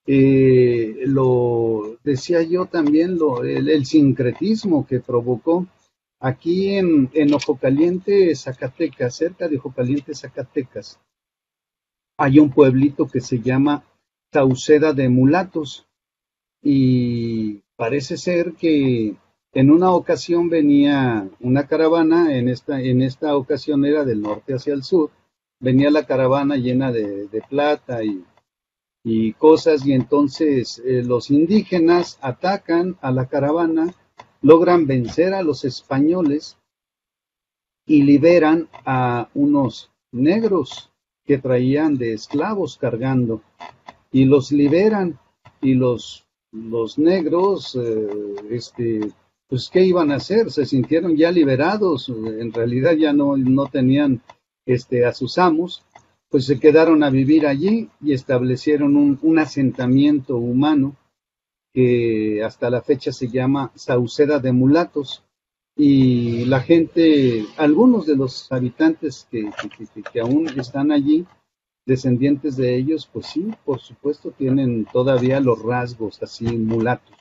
lo decía yo también, el sincretismo que provocó aquí en Ojo Caliente, Zacatecas, cerca de Ojo Caliente, Zacatecas, hay un pueblito que se llama Sauceda de Mulatos, y parece ser que en una ocasión venía una caravana, en esta ocasión era del norte hacia el sur, venía la caravana llena de plata y cosas, y entonces los indígenas atacan a la caravana, logran vencer a los españoles y liberan a unos negros que traían de esclavos cargando, y los liberan, y los negros, pues ¿qué iban a hacer? Se sintieron ya liberados, en realidad ya no tenían a sus amos, pues se quedaron a vivir allí y establecieron un asentamiento humano que hasta la fecha se llama Sauceda de Mulatos, y la gente, algunos de los habitantes que aún están allí, descendientes de ellos, pues sí, por supuesto, tienen todavía los rasgos así mulatos.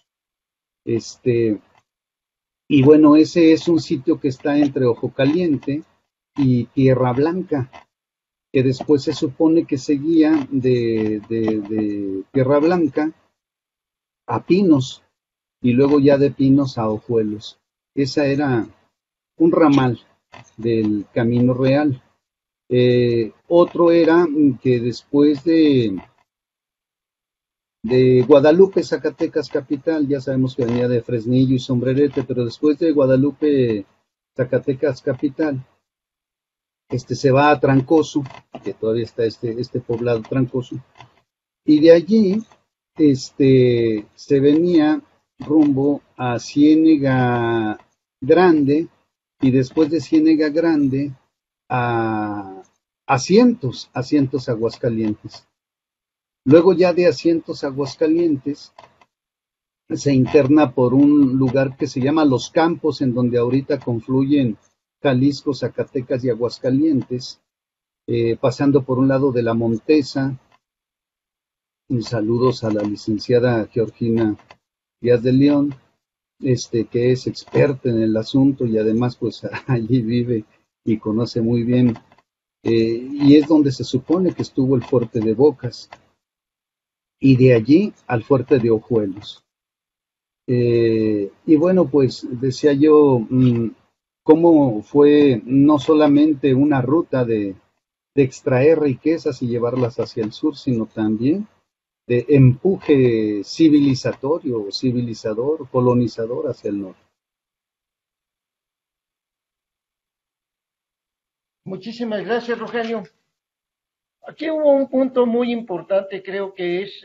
Y bueno, ese es un sitio que está entre Ojo Caliente y Tierra Blanca, que después se supone que seguía de Tierra Blanca a Pinos, y luego ya de Pinos a Ojuelos. Esa era un ramal del Camino Real. Otro era que después de Guadalupe, Zacatecas capital, ya sabemos que venía de Fresnillo y Sombrerete, pero después de Guadalupe, Zacatecas capital, se va a Trancoso, que todavía está este poblado Trancoso, y de allí se venía rumbo a Ciénega Grande, y después de Ciénega Grande a Asientos Aguascalientes. Luego ya de Asientos Aguascalientes se interna por un lugar que se llama Los Campos, en donde ahorita confluyen Jalisco, Zacatecas y Aguascalientes, pasando por un lado de La Montesa. Saludos a la licenciada Georgina Díaz de León, que es experta en el asunto y además pues allí vive y conoce muy bien, y es donde se supone que estuvo el fuerte de Bocas, y de allí al fuerte de Ojuelos. Y bueno, pues decía yo, cómo fue no solamente una ruta de extraer riquezas y llevarlas hacia el sur, sino también de empuje civilizatorio, civilizador, colonizador hacia el norte. Muchísimas gracias, Rogelio. Aquí hubo un punto muy importante, creo que es,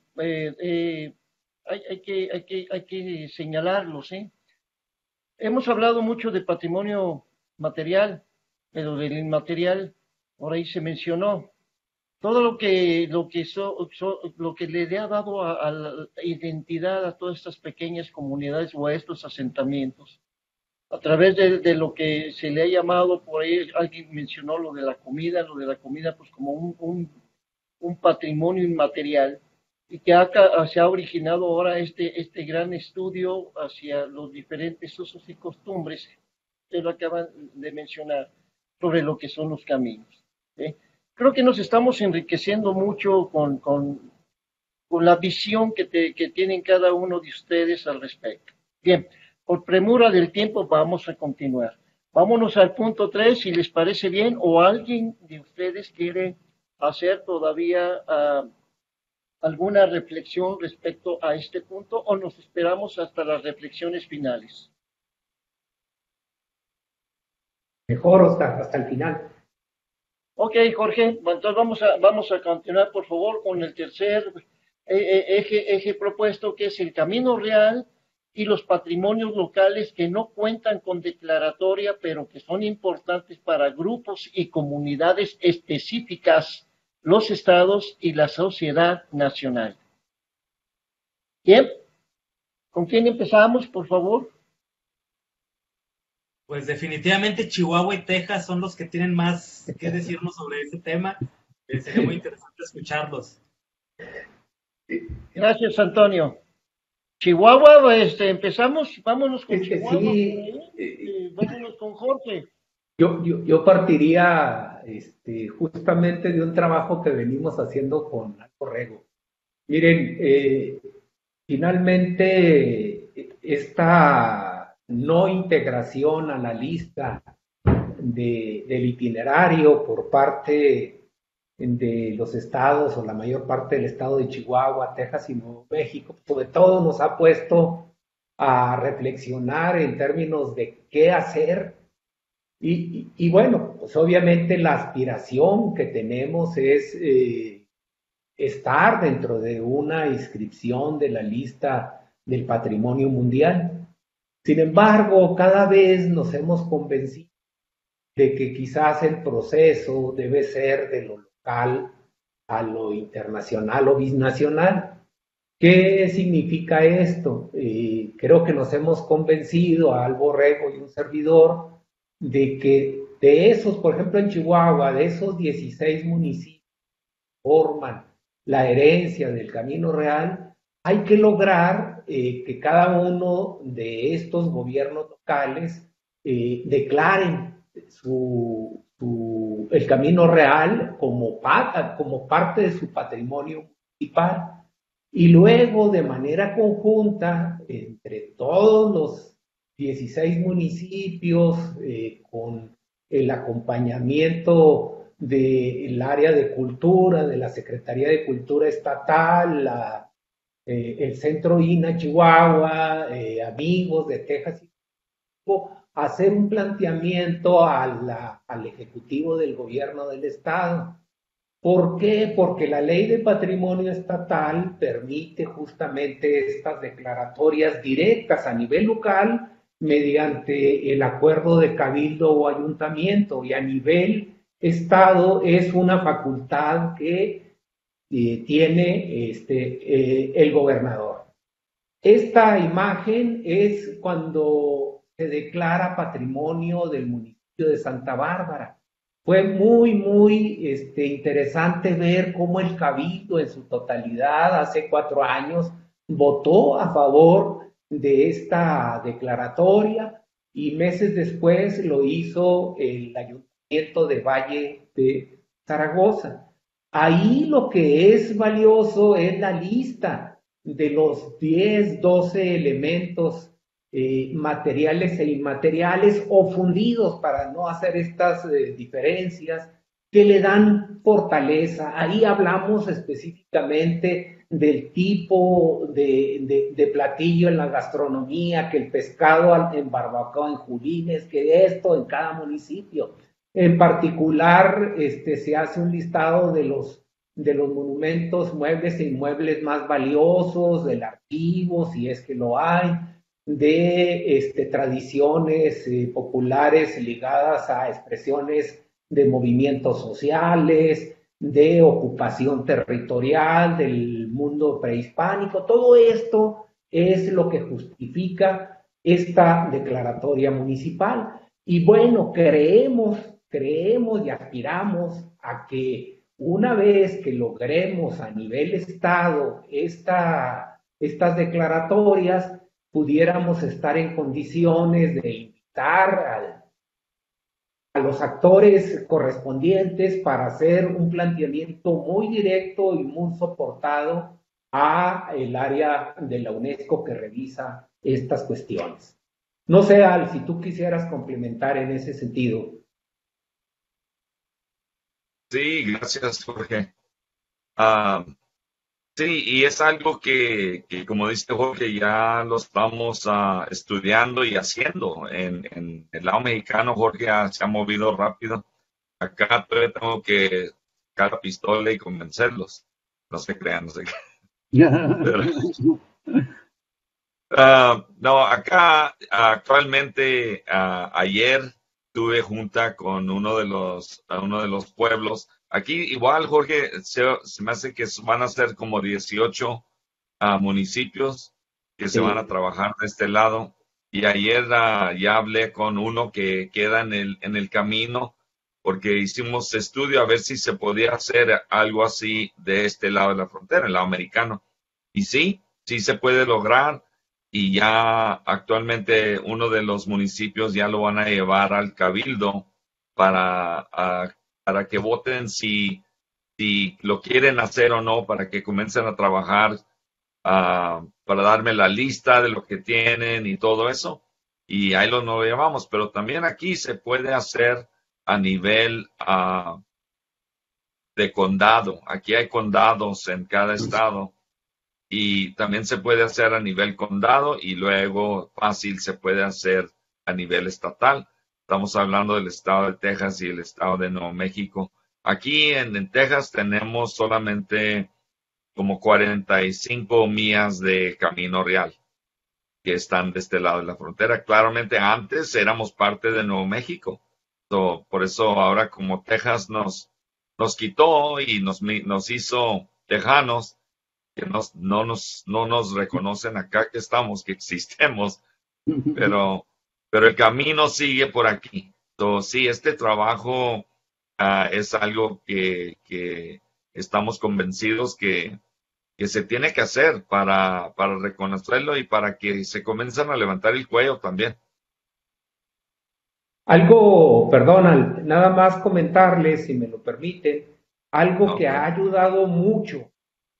hay que señalarlos, ¿eh? Hemos hablado mucho de patrimonio material, pero del inmaterial, por ahí se mencionó. Todo lo que le ha dado a la identidad a todas estas pequeñas comunidades o a estos asentamientos, a través de lo que se le ha llamado, por ahí alguien mencionó lo de la comida pues como un patrimonio inmaterial, y que se ha originado ahora este gran estudio hacia los diferentes usos y costumbres, que lo acaban de mencionar, sobre lo que son los caminos, ¿sí? Creo que nos estamos enriqueciendo mucho con la visión que tienen cada uno de ustedes al respecto. Bien, por premura del tiempo vamos a continuar. Vámonos al punto 3, si les parece bien, o alguien de ustedes quiere hacer todavía alguna reflexión respecto a este punto, o nos esperamos hasta las reflexiones finales. Mejor hasta el final. Ok, Jorge, entonces vamos a continuar, por favor, con el tercer eje propuesto, que es el camino real y los patrimonios locales que no cuentan con declaratoria, pero que son importantes para grupos y comunidades específicas, los estados y la sociedad nacional. Bien, ¿con quién empezamos, por favor? Pues definitivamente Chihuahua y Texas son los que tienen más que decirnos sobre ese tema. Sería muy interesante escucharlos. Gracias, Antonio. Chihuahua, empezamos, vámonos con Chihuahua. Sí, vámonos con Jorge. Yo partiría justamente de un trabajo que venimos haciendo con Alto Rego. Miren, finalmente esta no integración a la lista del itinerario por parte de los estados o la mayor parte del estado de Chihuahua, Texas y Nuevo México, sobre todo nos ha puesto a reflexionar en términos de qué hacer. Y bueno, pues obviamente la aspiración que tenemos es estar dentro de una inscripción de la lista del patrimonio mundial. Sin embargo, cada vez nos hemos convencido de que quizás el proceso debe ser de lo local a lo internacional o bisnacional. ¿Qué significa esto? Creo que nos hemos convencido, a Albo Rego y un servidor, de que de esos, por ejemplo en Chihuahua, de esos 16 municipios que forman la herencia del Camino Real, hay que lograr que cada uno de estos gobiernos locales declaren el Camino Real como parte de su patrimonio municipal, y luego de manera conjunta entre todos los 16 municipios, con el acompañamiento del área de cultura, de la Secretaría de Cultura Estatal, el Centro INA Chihuahua, amigos de Texas, hacer un planteamiento al Ejecutivo del Gobierno del Estado. ¿Por qué? Porque la Ley de Patrimonio Estatal permite justamente estas declaratorias directas a nivel local mediante el acuerdo de cabildo o ayuntamiento, y a nivel Estado es una facultad que tiene el gobernador. Esta imagen es cuando se declara patrimonio del municipio de Santa Bárbara. Fue muy interesante ver cómo el Cabildo en su totalidad hace 4 años votó a favor de esta declaratoria, y meses después lo hizo el Ayuntamiento de Valle de Zaragoza. Ahí lo que es valioso es la lista de los 10, 12 elementos materiales e inmateriales o fundidos, para no hacer estas diferencias, que le dan fortaleza. Ahí hablamos específicamente del tipo de platillo en la gastronomía, que el pescado en barbacoa, en Julines, que esto en cada municipio. En particular, se hace un listado de los monumentos, muebles e inmuebles más valiosos, del archivo, si es que lo hay, de tradiciones populares ligadas a expresiones de movimientos sociales, de ocupación territorial del mundo prehispánico. Todo esto es lo que justifica esta declaratoria municipal. Y bueno, creemos y aspiramos a que una vez que logremos a nivel Estado estas declaratorias, pudiéramos estar en condiciones de invitar a los actores correspondientes para hacer un planteamiento muy directo y muy soportado a el área de la UNESCO que revisa estas cuestiones. No sé, Al, si tú quisieras complementar en ese sentido. Sí, gracias, Jorge. Sí, y es algo que, como dice Jorge, ya lo estamos estudiando y haciendo. En el lado mexicano, Jorge se ha movido rápido. Acá todavía tengo que sacar la pistola y convencerlos. No se crean, no se crean. No, acá actualmente, ayer tuve junta con uno de los pueblos. Aquí igual, Jorge, se me hace que van a ser como 18 municipios que se van a trabajar de este lado. Y ayer ya hablé con uno que queda en el camino, porque hicimos estudio a ver si se podía hacer algo así de este lado de la frontera, el lado americano. Y sí se puede lograr. Y ya actualmente uno de los municipios ya lo van a llevar al cabildo para que voten si lo quieren hacer o no, para que comiencen a trabajar, para darme la lista de lo que tienen y todo eso. Y ahí lo llevamos, pero también aquí se puede hacer a nivel de condado. Aquí hay condados en cada estado. Y también se puede hacer a nivel condado y luego fácil se puede hacer a nivel estatal. Estamos hablando del estado de Texas y el estado de Nuevo México. Aquí en Texas tenemos solamente como 45 millas de camino real que están de este lado de la frontera. Claramente antes éramos parte de Nuevo México. Por eso ahora, como Texas nos quitó y nos hizo tejanos, que no nos reconocen acá que estamos, que existemos, pero el camino sigue por aquí. Entonces, sí, este trabajo es algo que estamos convencidos que se tiene que hacer para reconocerlo y para que se comiencen a levantar el cuello también. Algo, perdón, nada más comentarles, si me lo permiten, algo que ha ayudado mucho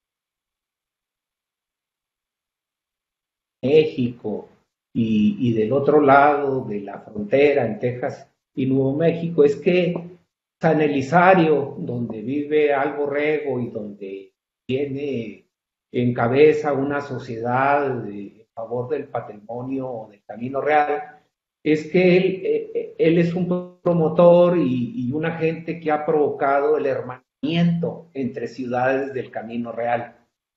México y del otro lado de la frontera, en Texas y Nuevo México, es que San Elizario, donde vive Al Borrego y donde tiene en cabeza una sociedad en favor del patrimonio del Camino Real, es que él es un promotor y un agente que ha provocado el hermanamiento entre ciudades del Camino Real.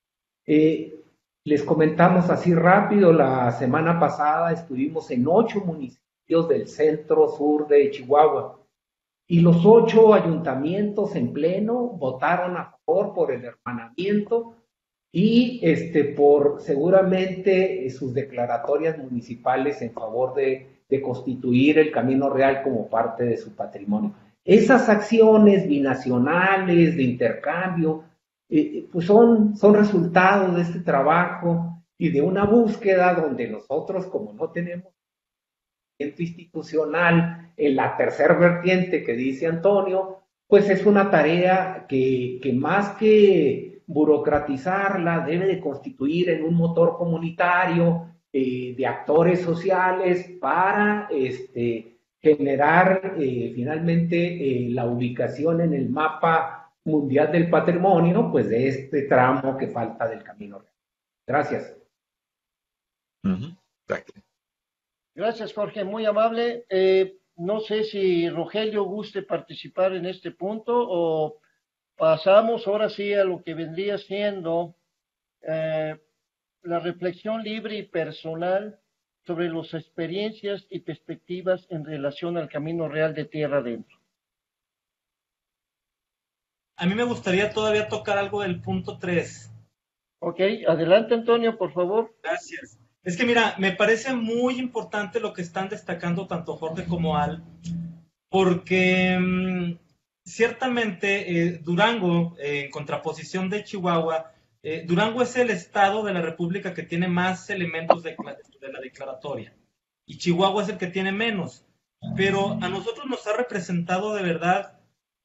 Les comentamos así rápido, la semana pasada estuvimos en 8 municipios del centro sur de Chihuahua y los 8 ayuntamientos en pleno votaron a favor por el hermanamiento y por seguramente sus declaratorias municipales en favor de constituir el Camino Real como parte de su patrimonio. Esas acciones binacionales de intercambio pues son resultado de este trabajo y de una búsqueda donde nosotros, como no tenemos institucional en la tercera vertiente que dice Antonio, pues es una tarea que más que burocratizarla debe de constituir en un motor comunitario de actores sociales para generar finalmente la ubicación en el mapa mundial del patrimonio, pues de este tramo que falta del Camino Real. Gracias. Gracias, Jorge, muy amable. No sé si Rogelio guste participar en este punto o pasamos ahora sí a lo que vendría siendo la reflexión libre y personal sobre las experiencias y perspectivas en relación al Camino Real de Tierra Adentro. A mí me gustaría todavía tocar algo del punto 3. Ok, adelante Antonio, por favor. Gracias. Es que mira, me parece muy importante lo que están destacando tanto Jorge como Al, porque ciertamente Durango, en contraposición de Chihuahua, Durango es el estado de la República que tiene más elementos de la declaratoria y Chihuahua es el que tiene menos, pero a nosotros nos ha representado de verdad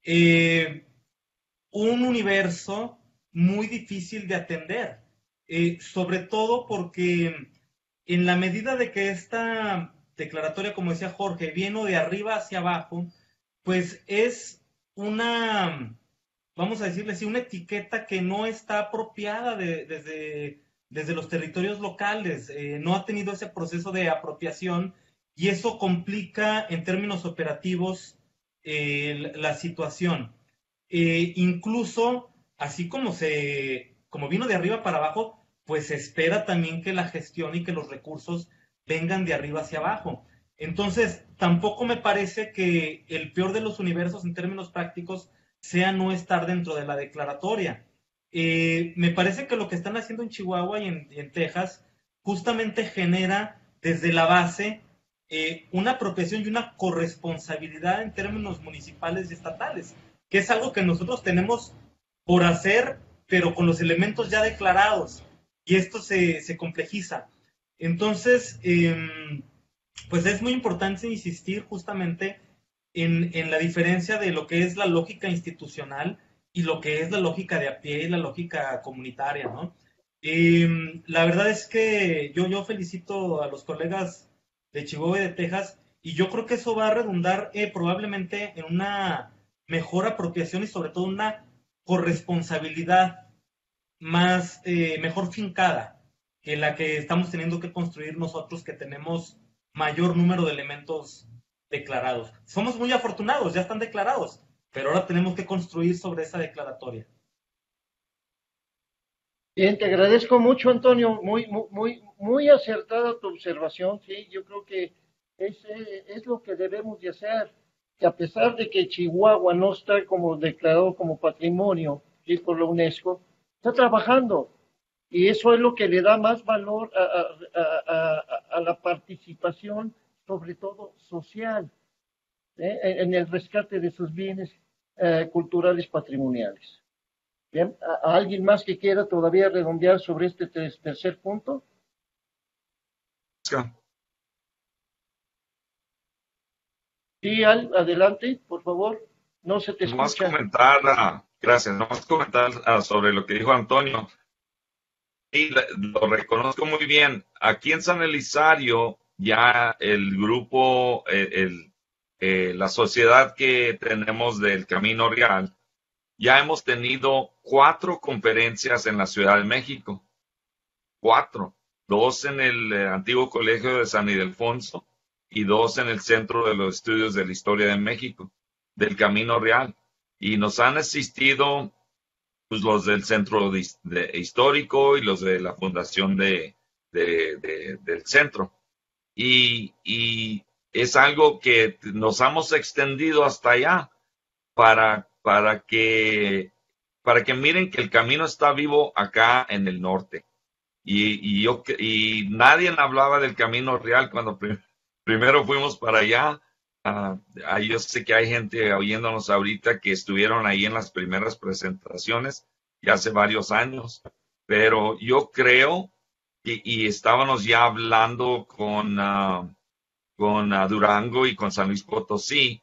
un universo muy difícil de atender, sobre todo porque en la medida de que esta declaratoria, como decía Jorge, viene de arriba hacia abajo, pues es una, vamos a decirle así, una etiqueta que no está apropiada desde los territorios locales, no ha tenido ese proceso de apropiación y eso complica en términos operativos la situación. Incluso, así como vino de arriba para abajo, pues se espera también que la gestión y que los recursos vengan de arriba hacia abajo. Entonces, tampoco me parece que el peor de los universos en términos prácticos sea no estar dentro de la declaratoria. Me parece que lo que están haciendo en Chihuahua y en Texas justamente genera desde la base una apropiación y una corresponsabilidad en términos municipales y estatales, que es algo que nosotros tenemos por hacer, pero con los elementos ya declarados, y esto se complejiza. Entonces, pues es muy importante insistir justamente en la diferencia de lo que es la lógica institucional y lo que es la lógica de a pie y la lógica comunitaria, ¿no? La verdad es que yo felicito a los colegas de Chihuahua y de Texas, y yo creo que eso va a redundar probablemente en una mejor apropiación y sobre todo una corresponsabilidad más, mejor fincada que la que estamos teniendo que construir nosotros, que tenemos mayor número de elementos declarados. Somos muy afortunados, ya están declarados, pero ahora tenemos que construir sobre esa declaratoria. Bien, te agradezco mucho, Antonio, muy acertada tu observación, sí, yo creo que es lo que debemos de hacer, que a pesar de que Chihuahua no está como declarado como patrimonio, ¿sí?, por la UNESCO, está trabajando, y eso es lo que le da más valor a la participación, sobre todo social, en el rescate de sus bienes culturales patrimoniales. Bien, ¿a alguien más que quiera todavía redondear sobre este tercer punto? Sí, adelante, por favor, no se te escucha. Gracias, nomás comentar sobre lo que dijo Antonio. Y lo reconozco muy bien. Aquí en San Elizario, ya el grupo, la sociedad que tenemos del Camino Real, ya hemos tenido 4 conferencias en la Ciudad de México. 4. 2 en el antiguo colegio de San Ildefonso y 2 en el Centro de los Estudios de la Historia de México, del Camino Real. Y nos han asistido pues, los del Centro Histórico y los de la Fundación del Centro. Y es algo que nos hemos extendido hasta allá para que miren que el camino está vivo acá en el norte. Y nadie hablaba del Camino Real cuando primero fuimos para allá. Yo sé que hay gente oyéndonos ahorita que estuvieron ahí en las primeras presentaciones ya hace varios años, pero yo creo y estábamos ya hablando con Durango y con San Luis Potosí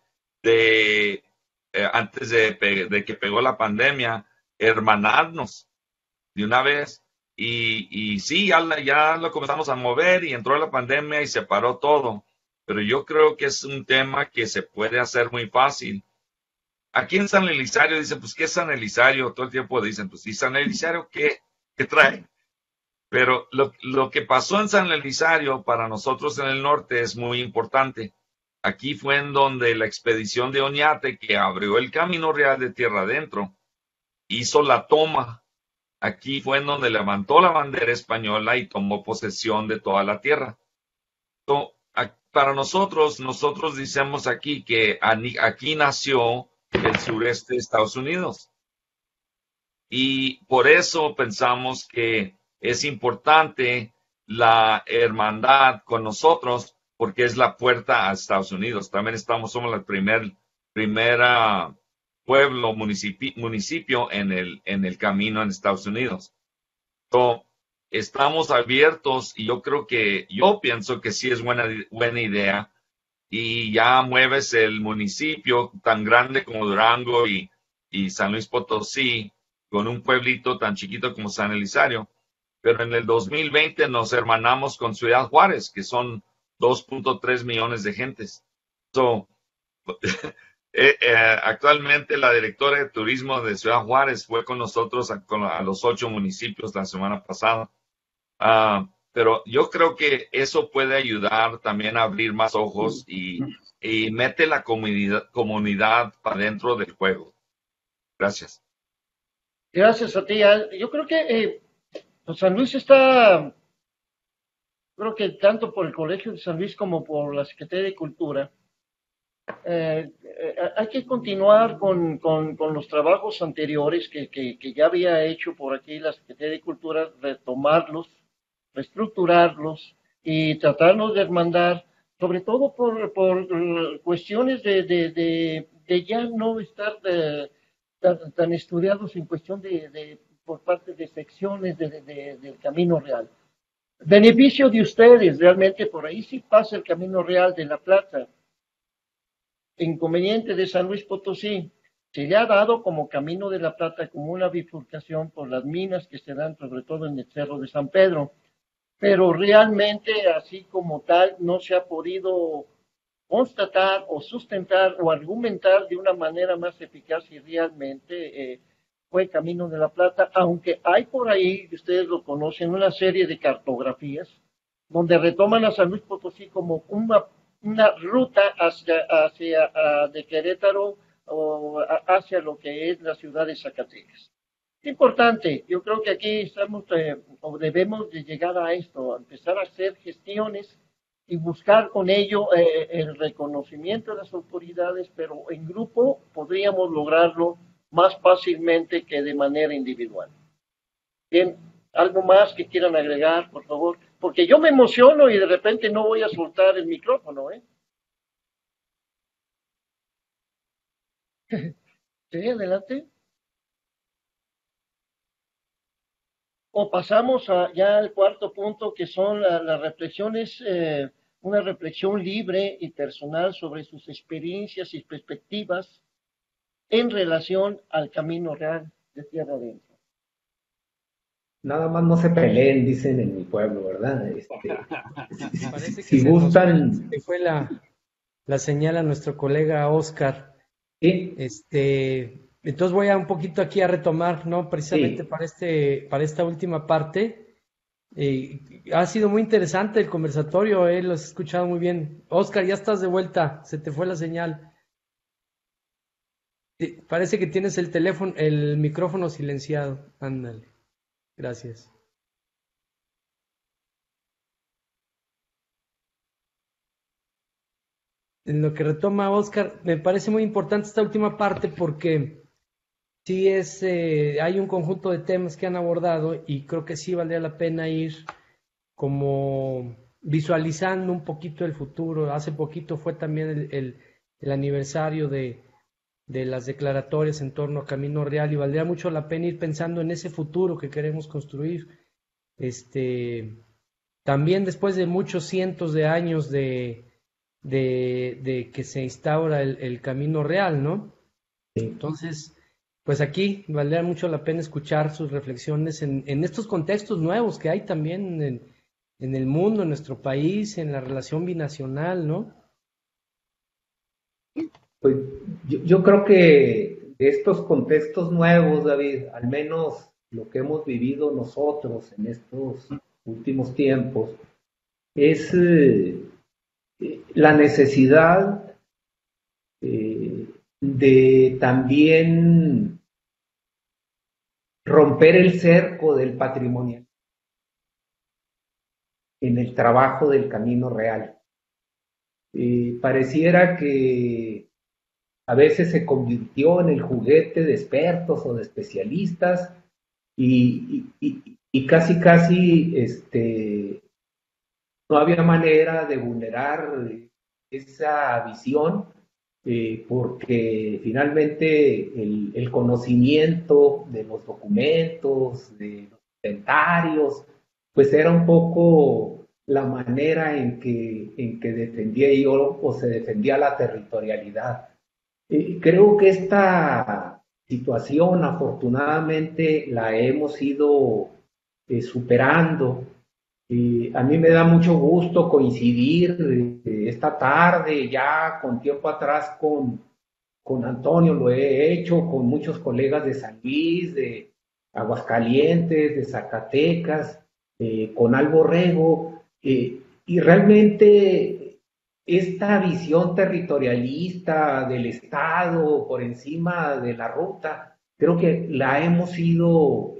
antes de que pegó la pandemia, hermanarnos de una vez. Y sí, ya lo comenzamos a mover y entró la pandemia y se paró todo. Pero yo creo que es un tema que se puede hacer muy fácil. Aquí en San Elizario dicen, pues, ¿qué es San Elizario? Todo el tiempo dicen, pues, ¿y San Elizario qué trae? Pero lo que pasó en San Elizario para nosotros en el norte es muy importante. Aquí fue en donde la expedición de Oñate, que abrió el Camino Real de Tierra Adentro, hizo la toma. Aquí fue en donde levantó la bandera española y tomó posesión de toda la tierra. Para nosotros decimos aquí que aquí nació el sureste de Estados Unidos. Y por eso pensamos que es importante la hermandad con nosotros, porque es la puerta a Estados Unidos. También somos el primera pueblo, municipio en el camino en Estados Unidos. Estamos abiertos y yo pienso que sí es buena idea, y ya mueves el municipio tan grande como Durango y San Luis Potosí con un pueblito tan chiquito como San Elizario, pero en el 2020 nos hermanamos con Ciudad Juárez, que son 2.3 millones de gentes. Actualmente la directora de turismo de Ciudad Juárez fue con nosotros a los 8 municipios la semana pasada. Pero yo creo que eso puede ayudar también a abrir más ojos y mete la comunidad para dentro del juego. Gracias. Gracias a ti, Al. Yo creo que pues San Luis está, creo que tanto por el Colegio de San Luis como por la Secretaría de Cultura, hay que continuar con los trabajos anteriores que ya había hecho por aquí la Secretaría de Cultura, retomarlos, reestructurarlos y tratarlos de hermandar, sobre todo por cuestiones de ya no estar tan estudiados en cuestión por parte de secciones del Camino Real. Beneficio de ustedes, realmente por ahí sí pasa el Camino Real de La Plata. Inconveniente de San Luis Potosí, se le ha dado como Camino de la Plata como una bifurcación por las minas que se dan sobre todo en el Cerro de San Pedro, pero realmente así como tal no se ha podido constatar o sustentar o argumentar de una manera más eficaz si realmente fue Camino de la Plata, aunque hay por ahí, ustedes lo conocen, una serie de cartografías donde retoman a San Luis Potosí como una ruta hacia de Querétaro o hacia lo que es la ciudad de Zacatecas. Importante, yo creo que aquí estamos o debemos de llegar a esto, a empezar a hacer gestiones y buscar con ello el reconocimiento de las autoridades, pero en grupo podríamos lograrlo más fácilmente que de manera individual. Bien, ¿algo más que quieran agregar, por favor? Porque yo me emociono y de repente no voy a soltar el micrófono, ¿eh? Sí, adelante. O pasamos ya al cuarto punto, que son las reflexiones, una reflexión libre y personal sobre sus experiencias y perspectivas en relación al Camino Real de Tierra Adentro. Nada más no se peleen, dicen en mi pueblo, ¿verdad? Parece que si gustan... se fue la señal a nuestro colega Oscar. ¿Sí? Entonces voy a un poquito aquí a retomar, ¿no? Precisamente sí. para esta última parte. Ha sido muy interesante el conversatorio, lo has escuchado muy bien. Oscar, ya estás de vuelta, se te fue la señal. Parece que tienes el teléfono, el micrófono silenciado. Ándale, gracias. En lo que retoma Oscar, me parece muy importante esta última parte porque sí hay un conjunto de temas que han abordado y creo que sí valdría la pena ir como visualizando un poquito el futuro. Hace poquito fue también el aniversario de las declaratorias en torno a Camino Real y valdría mucho la pena ir pensando en ese futuro que queremos construir. También después de muchos cientos de años de que se instaura el Camino Real, ¿no? Entonces, pues aquí valdría mucho la pena escuchar sus reflexiones en estos contextos nuevos que hay también en el mundo, en nuestro país, en la relación binacional, ¿no? Pues yo creo que de estos contextos nuevos, David, al menos lo que hemos vivido nosotros en estos últimos tiempos, es la necesidad de también romper el cerco del patrimonial en el trabajo del Camino Real. Pareciera que a veces se convirtió en el juguete de expertos o de especialistas y casi no había manera de vulnerar esa visión porque finalmente el conocimiento de los documentos, de los inventarios, pues era un poco la manera en que defendía yo o se defendía la territorialidad. Creo que esta situación afortunadamente la hemos ido superando. A mí me da mucho gusto coincidir esta tarde, ya con tiempo atrás con Antonio, lo he hecho con muchos colegas de San Luis, de Aguascalientes, de Zacatecas, con Alborrego, y realmente esta visión territorialista del Estado por encima de la ruta, creo que la hemos ido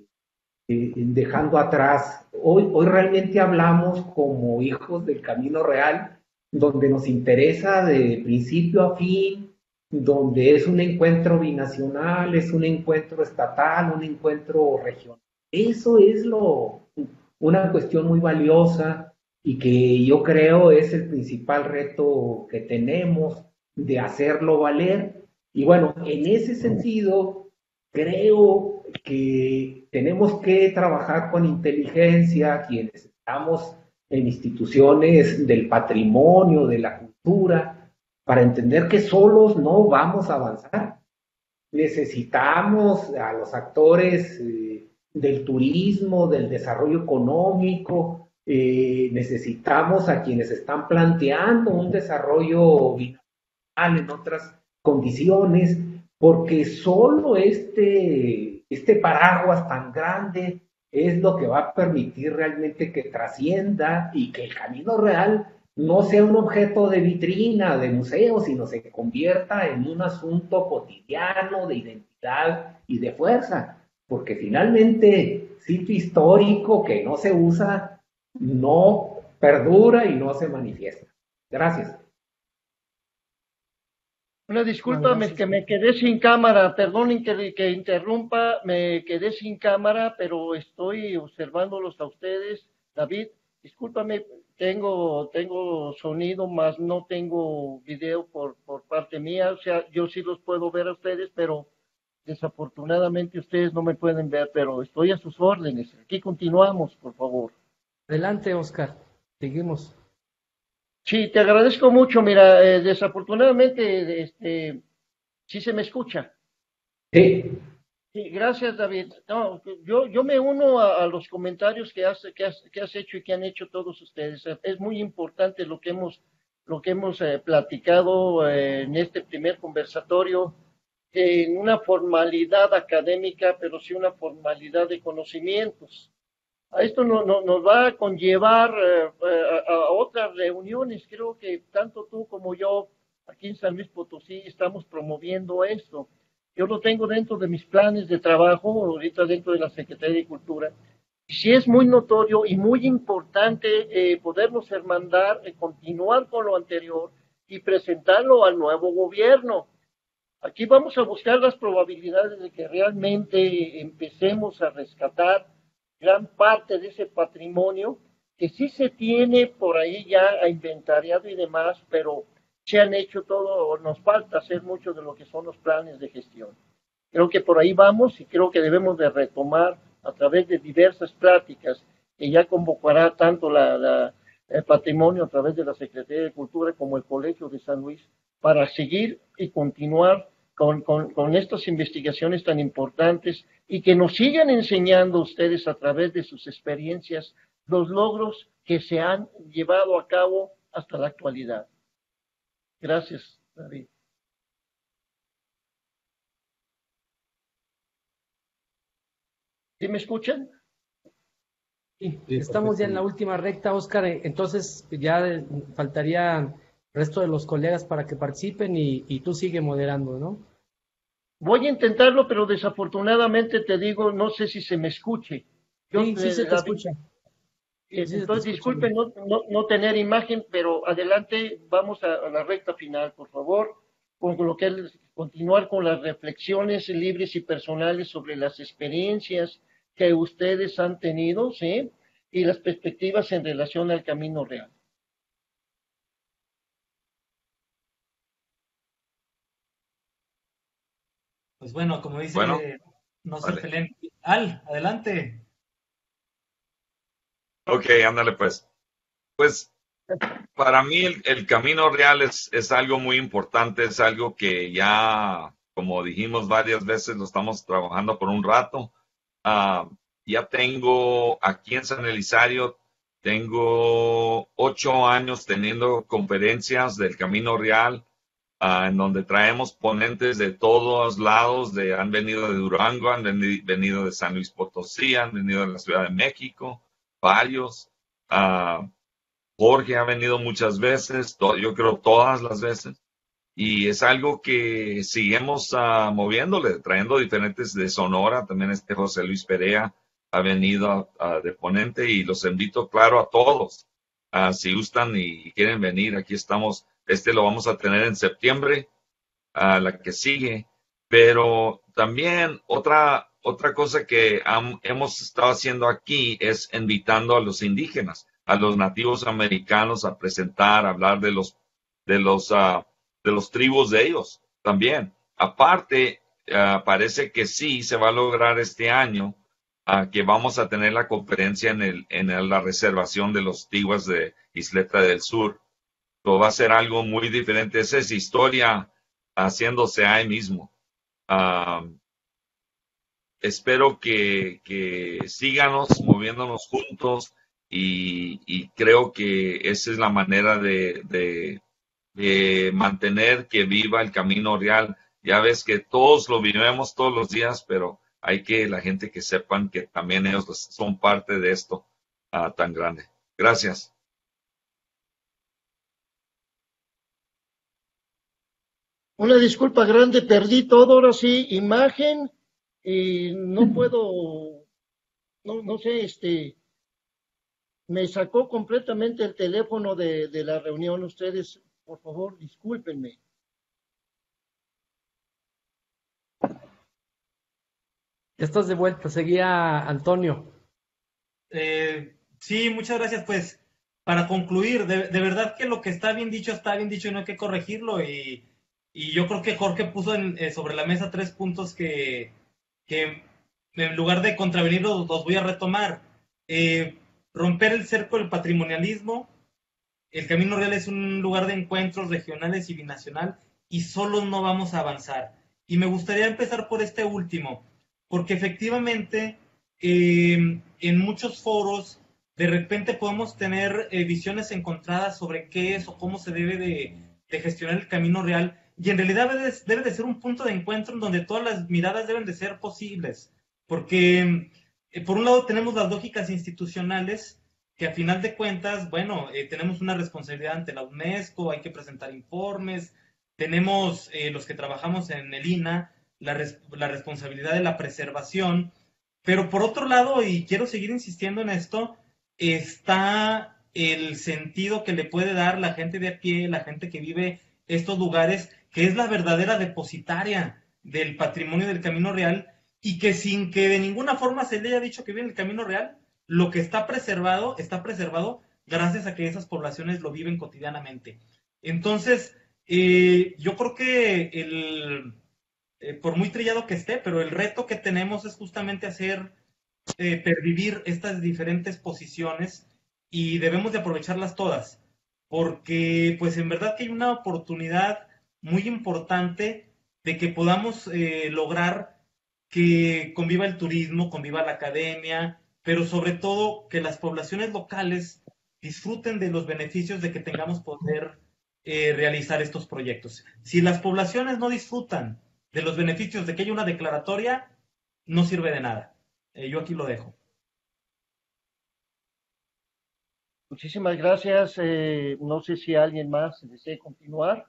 dejando atrás. Hoy realmente hablamos como hijos del Camino Real, donde nos interesa de principio a fin, donde es un encuentro binacional, es un encuentro estatal, un encuentro regional. Eso es una cuestión muy valiosa y que yo creo es el principal reto que tenemos de hacerlo valer. Y bueno, en ese sentido, creo que tenemos que trabajar con inteligencia, quienes estamos en instituciones del patrimonio, de la cultura, para entender que solos no vamos a avanzar. Necesitamos a los actores del turismo, del desarrollo económico, necesitamos a quienes están planteando un desarrollo binacional en otras condiciones, porque solo este paraguas tan grande es lo que va a permitir realmente que trascienda y que el Camino Real no sea un objeto de vitrina, de museo, sino se convierta en un asunto cotidiano de identidad y de fuerza, porque finalmente sitio histórico que no se usa no perdura y no se manifiesta. Gracias. Una disculpa, que me quedé sin cámara, perdonen que interrumpa, me quedé sin cámara, pero estoy observándolos a ustedes. David, discúlpame, tengo sonido, más no tengo video por parte mía, o sea, yo sí los puedo ver a ustedes, pero desafortunadamente ustedes no me pueden ver, pero estoy a sus órdenes. Aquí continuamos, por favor. Adelante, Oscar, seguimos. Sí, te agradezco mucho. Mira, desafortunadamente, sí se me escucha. Sí. Sí, gracias, David. No, yo me uno a los comentarios que has hecho y que han hecho todos ustedes. Es muy importante lo que hemos platicado en este primer conversatorio, en una formalidad académica, pero sí una formalidad de conocimientos. Esto nos va a conllevar a otras reuniones. Creo que tanto tú como yo aquí en San Luis Potosí estamos promoviendo esto. Yo lo tengo dentro de mis planes de trabajo, ahorita dentro de la Secretaría de Cultura. Y sí es muy notorio y muy importante podernos hermandar, continuar con lo anterior y presentarlo al nuevo gobierno. Aquí vamos a buscar las probabilidades de que realmente empecemos a rescatar gran parte de ese patrimonio que sí se tiene por ahí ya inventariado y demás, pero se han hecho todo, nos falta hacer mucho de lo que son los planes de gestión. Creo que por ahí vamos y creo que debemos de retomar a través de diversas pláticas que ya convocará tanto el patrimonio a través de la Secretaría de Cultura como el Colegio de San Luis para seguir y continuar con estas investigaciones tan importantes y que nos sigan enseñando ustedes a través de sus experiencias los logros que se han llevado a cabo hasta la actualidad. Gracias, David. ¿Sí me escuchan? Sí, estamos ya en la última recta, Óscar, entonces ya faltaría el resto de los colegas para que participen y tú sigue moderando, ¿no? Voy a intentarlo, pero desafortunadamente te digo, no sé si se me escuche. Sí, sí se te escucha. Entonces, disculpen no tener imagen, pero adelante, vamos a la recta final, por favor, con lo que es continuar con las reflexiones libres y personales sobre las experiencias que ustedes han tenido, ¿sí? Y las perspectivas en relación al camino real. Pues bueno, como dice, Bueno, no se vale. peleen. Al, adelante. Ok, ándale pues. Pues para mí el camino real es algo muy importante, es algo que ya, como dijimos varias veces, lo estamos trabajando por un rato. Ya tengo aquí en San Elizario, tengo 8 años teniendo conferencias del camino real, en donde traemos ponentes de todos lados, han venido de Durango, han venido de San Luis Potosí, han venido de la Ciudad de México, varios. Jorge ha venido muchas veces, yo creo todas las veces, y es algo que seguimos moviéndole, trayendo diferentes de Sonora, también José Luis Perea ha venido de ponente y los invito, claro, a todos, si gustan y quieren venir, aquí estamos, lo vamos a tener en septiembre, la que sigue, pero también otra cosa que hemos estado haciendo aquí es invitando a los indígenas, a los nativos americanos a presentar, a hablar de los tribus de ellos también. Aparte, parece que sí se va a lograr este año, que vamos a tener la conferencia en la reservación de los Tiguas de Isleta del Sur. Esto va a ser algo muy diferente. Esa es historia haciéndose ahí mismo. Espero que síganos moviéndonos juntos y creo que esa es la manera de mantener que viva el camino real. Ya ves que todos lo vivimos todos los días, pero hay que la gente que sepan que también ellos son parte de esto tan grande. Gracias. Una disculpa grande, perdí todo, ahora sí, imagen, y no puedo, no sé, me sacó completamente el teléfono de la reunión. Ustedes, por favor, discúlpenme. Ya estás de vuelta, seguía Antonio. Sí, muchas gracias. Pues para concluir, de verdad que lo que está bien dicho y no hay que corregirlo. Y yo creo que Jorge puso sobre la mesa 3 puntos que en lugar de contravenir los voy a retomar. Romper el cerco del patrimonialismo. El Camino Real es un lugar de encuentros regionales y binacional y solos no vamos a avanzar. Y me gustaría empezar por este último, porque efectivamente en muchos foros de repente podemos tener visiones encontradas sobre qué es o cómo se debe de gestionar el Camino Real, y en realidad debe de ser un punto de encuentro en donde todas las miradas deben de ser posibles, porque por un lado tenemos las lógicas institucionales, que a final de cuentas, bueno, tenemos una responsabilidad ante la UNESCO, hay que presentar informes, tenemos los que trabajamos en el INAH, la responsabilidad de la preservación, pero por otro lado, y quiero seguir insistiendo en esto, está el sentido que le puede dar la gente de a pie, la gente que vive estos lugares, que es la verdadera depositaria del patrimonio del Camino Real, y que sin que de ninguna forma se le haya dicho que vive en el Camino Real, lo que está preservado gracias a que esas poblaciones lo viven cotidianamente. Entonces, yo creo que por muy trillado que esté, pero el reto que tenemos es justamente hacer pervivir estas diferentes posiciones, y debemos de aprovecharlas todas, porque pues en verdad que hay una oportunidad muy importante de que podamos lograr que conviva el turismo, conviva la academia, pero sobre todo que las poblaciones locales disfruten de los beneficios de que tengamos poder realizar estos proyectos. Si las poblaciones no disfrutan de los beneficios de que haya una declaratoria, no sirve de nada. Yo aquí lo dejo. Muchísimas gracias. No sé si alguien más desea continuar.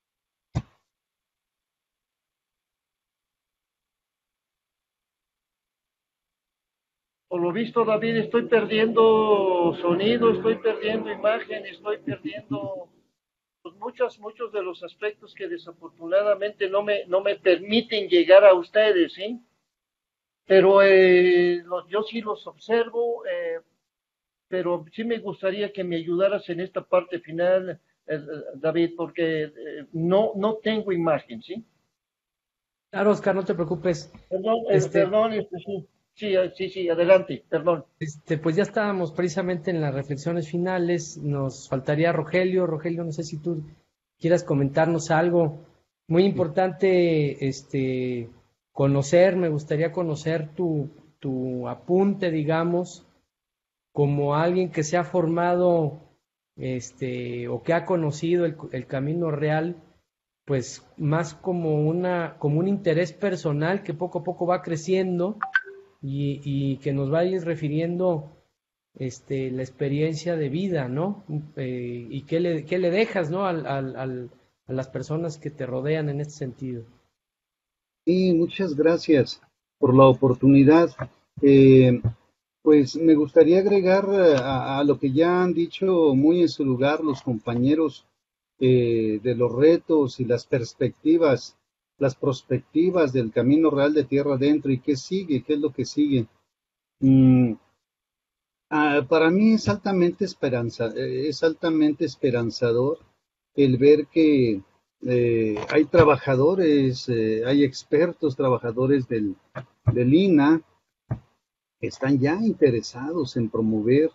Por lo visto, David, estoy perdiendo sonido, estoy perdiendo imagen, estoy perdiendo pues, muchos de los aspectos que desafortunadamente no me permiten llegar a ustedes, ¿sí? Pero yo sí los observo, pero sí me gustaría que me ayudaras en esta parte final, David, porque no tengo imagen, ¿sí? Claro, Oscar, no te preocupes. Perdón, sí. Sí, adelante, perdón. Pues ya estábamos precisamente en las reflexiones finales. Nos faltaría Rogelio. Rogelio, no sé si tú quieras comentarnos algo muy importante, conocer. Me gustaría conocer tu apunte, digamos, como alguien que se ha formado, o que ha conocido el Camino Real, pues más como un interés personal que poco a poco va creciendo. Y que nos vayas refiriendo la experiencia de vida, ¿no? Y qué le dejas, ¿no? A las personas que te rodean en este sentido. Sí, muchas gracias por la oportunidad. Pues me gustaría agregar a lo que ya han dicho muy en su lugar los compañeros, de los retos y las perspectivas del Camino Real de Tierra Adentro y qué sigue, qué es lo que sigue. Para mí es altamente esperanzador el ver que hay trabajadores, hay expertos, trabajadores del INAH que están ya interesados en promover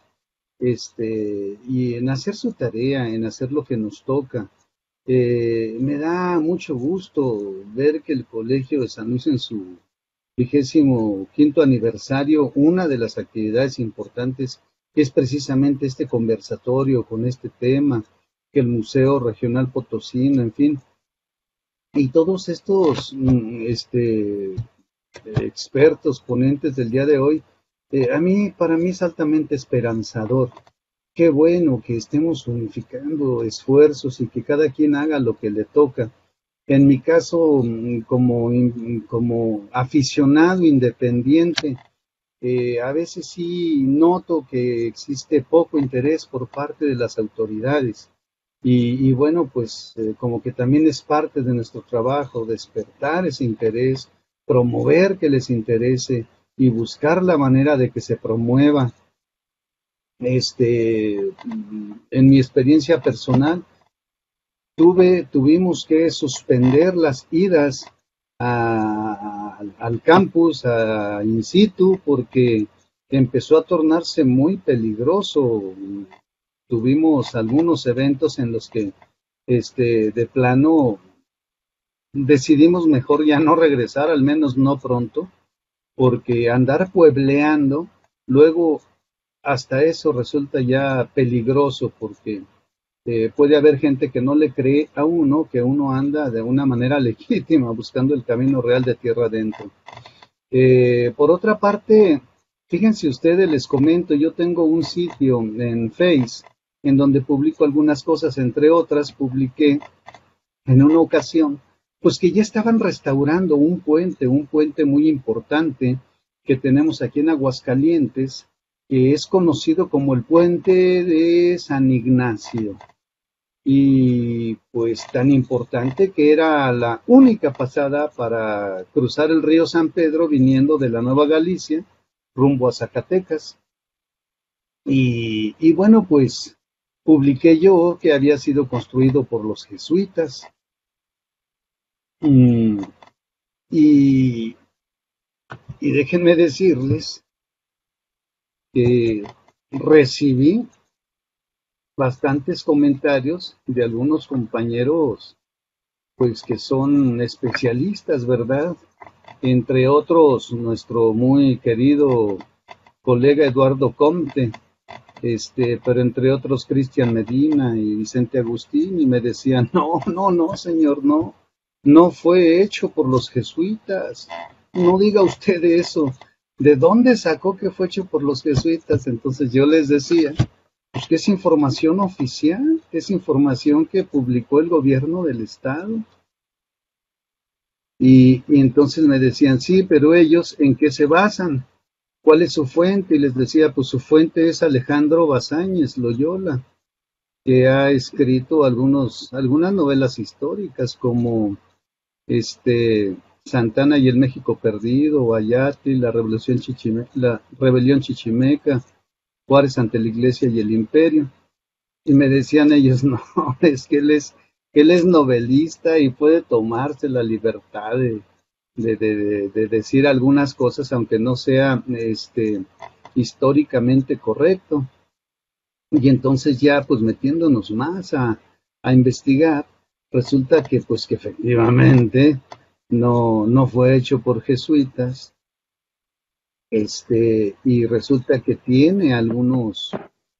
y en hacer su tarea, en hacer lo que nos toca. Me da mucho gusto ver que el Colegio de San Luis en su 25º aniversario, una de las actividades importantes es precisamente este conversatorio con este tema, que el Museo Regional Potosino, en fin, y todos estos expertos, ponentes del día de hoy, para mí es altamente esperanzador. Qué bueno que estemos unificando esfuerzos y que cada quien haga lo que le toca. En mi caso, como aficionado independiente, a veces sí noto que existe poco interés por parte de las autoridades. Y bueno, pues como que también es parte de nuestro trabajo despertar ese interés, promover que les interese y buscar la manera de que se promueva. En mi experiencia personal, tuvimos que suspender las idas al campus, in situ, porque empezó a tornarse muy peligroso. Tuvimos algunos eventos en los que de plano decidimos mejor ya no regresar, al menos no pronto, porque andar puebleando, luego hasta eso resulta ya peligroso, porque puede haber gente que no le cree a uno que uno anda de una manera legítima buscando el Camino Real de Tierra Adentro. Por otra parte, Fíjense ustedes, les comento, yo tengo un sitio en Face en donde publico algunas cosas, entre otras publiqué en una ocasión, pues que ya estaban restaurando un puente muy importante que tenemos aquí en Aguascalientes, que es conocido como el puente de San Ignacio. Y pues tan importante que era la única pasada para cruzar el río San Pedro viniendo de la Nueva Galicia rumbo a Zacatecas. Y bueno, pues publiqué yo que había sido construido por los jesuitas. Mm, y, y déjenme decirles que recibí bastantes comentarios de algunos compañeros, pues que son especialistas, ¿verdad? Entre otros, nuestro muy querido colega Eduardo Comte, pero entre otros Cristian Medina y Vicente Agustín, y me decían, no, señor, no fue hecho por los jesuitas, no diga usted eso, ¿de dónde sacó que fue hecho por los jesuitas? Entonces yo les decía, pues que es información oficial, es información que publicó el gobierno del estado. Y entonces me decían, sí, pero ellos, ¿en qué se basan? ¿Cuál es su fuente? Y les decía, pues su fuente es Alejandro Bazáñez Loyola, que ha escrito algunas novelas históricas como Santana y el México Perdido, Ayatl, la Rebelión Chichimeca, Juárez ante la Iglesia y el Imperio. Y me decían ellos, no, es que él es novelista y puede tomarse la libertad de decir algunas cosas, aunque no sea históricamente correcto. Y entonces ya pues metiéndonos más a investigar, resulta que pues que efectivamente no fue hecho por jesuitas, y resulta que tiene algunos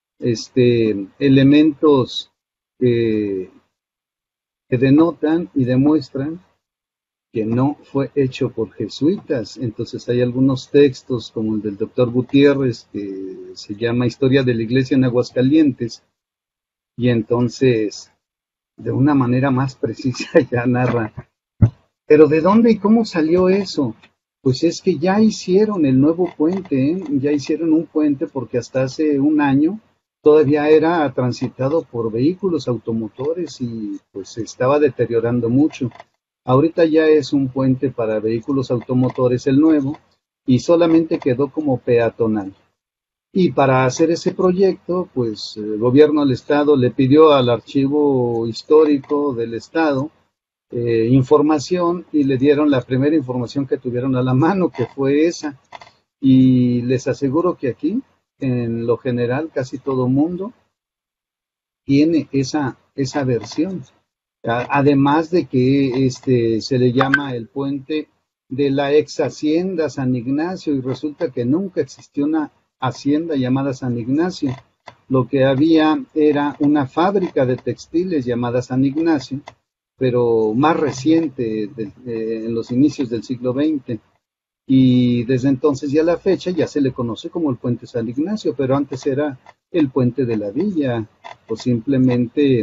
elementos que denotan y demuestran que no fue hecho por jesuitas. Entonces hay algunos textos como el del doctor Gutiérrez que se llama Historia de la Iglesia en Aguascalientes, y entonces de una manera más precisa ya narra. Pero ¿de dónde y cómo salió eso? Pues es que ya hicieron el nuevo puente, ¿eh? Ya hicieron un puente porque hasta hace un año todavía era transitado por vehículos automotores y pues se estaba deteriorando mucho. Ahorita ya es un puente para vehículos automotores el nuevo y solamente quedó como peatonal. Y para hacer ese proyecto, pues el gobierno del estado le pidió al archivo histórico del estado información y le dieron la primera información que tuvieron a la mano, que fue esa. Y les aseguro que aquí, en lo general, casi todo mundo tiene esa versión. Además de que se le llama el puente de la ex hacienda San Ignacio, y resulta que nunca existió una hacienda llamada San Ignacio. Lo que había era una fábrica de textiles llamada San Ignacio, pero más reciente, en los inicios del siglo XX. Y desde entonces ya a la fecha ya se le conoce como el puente San Ignacio, pero antes era el puente de la villa o simplemente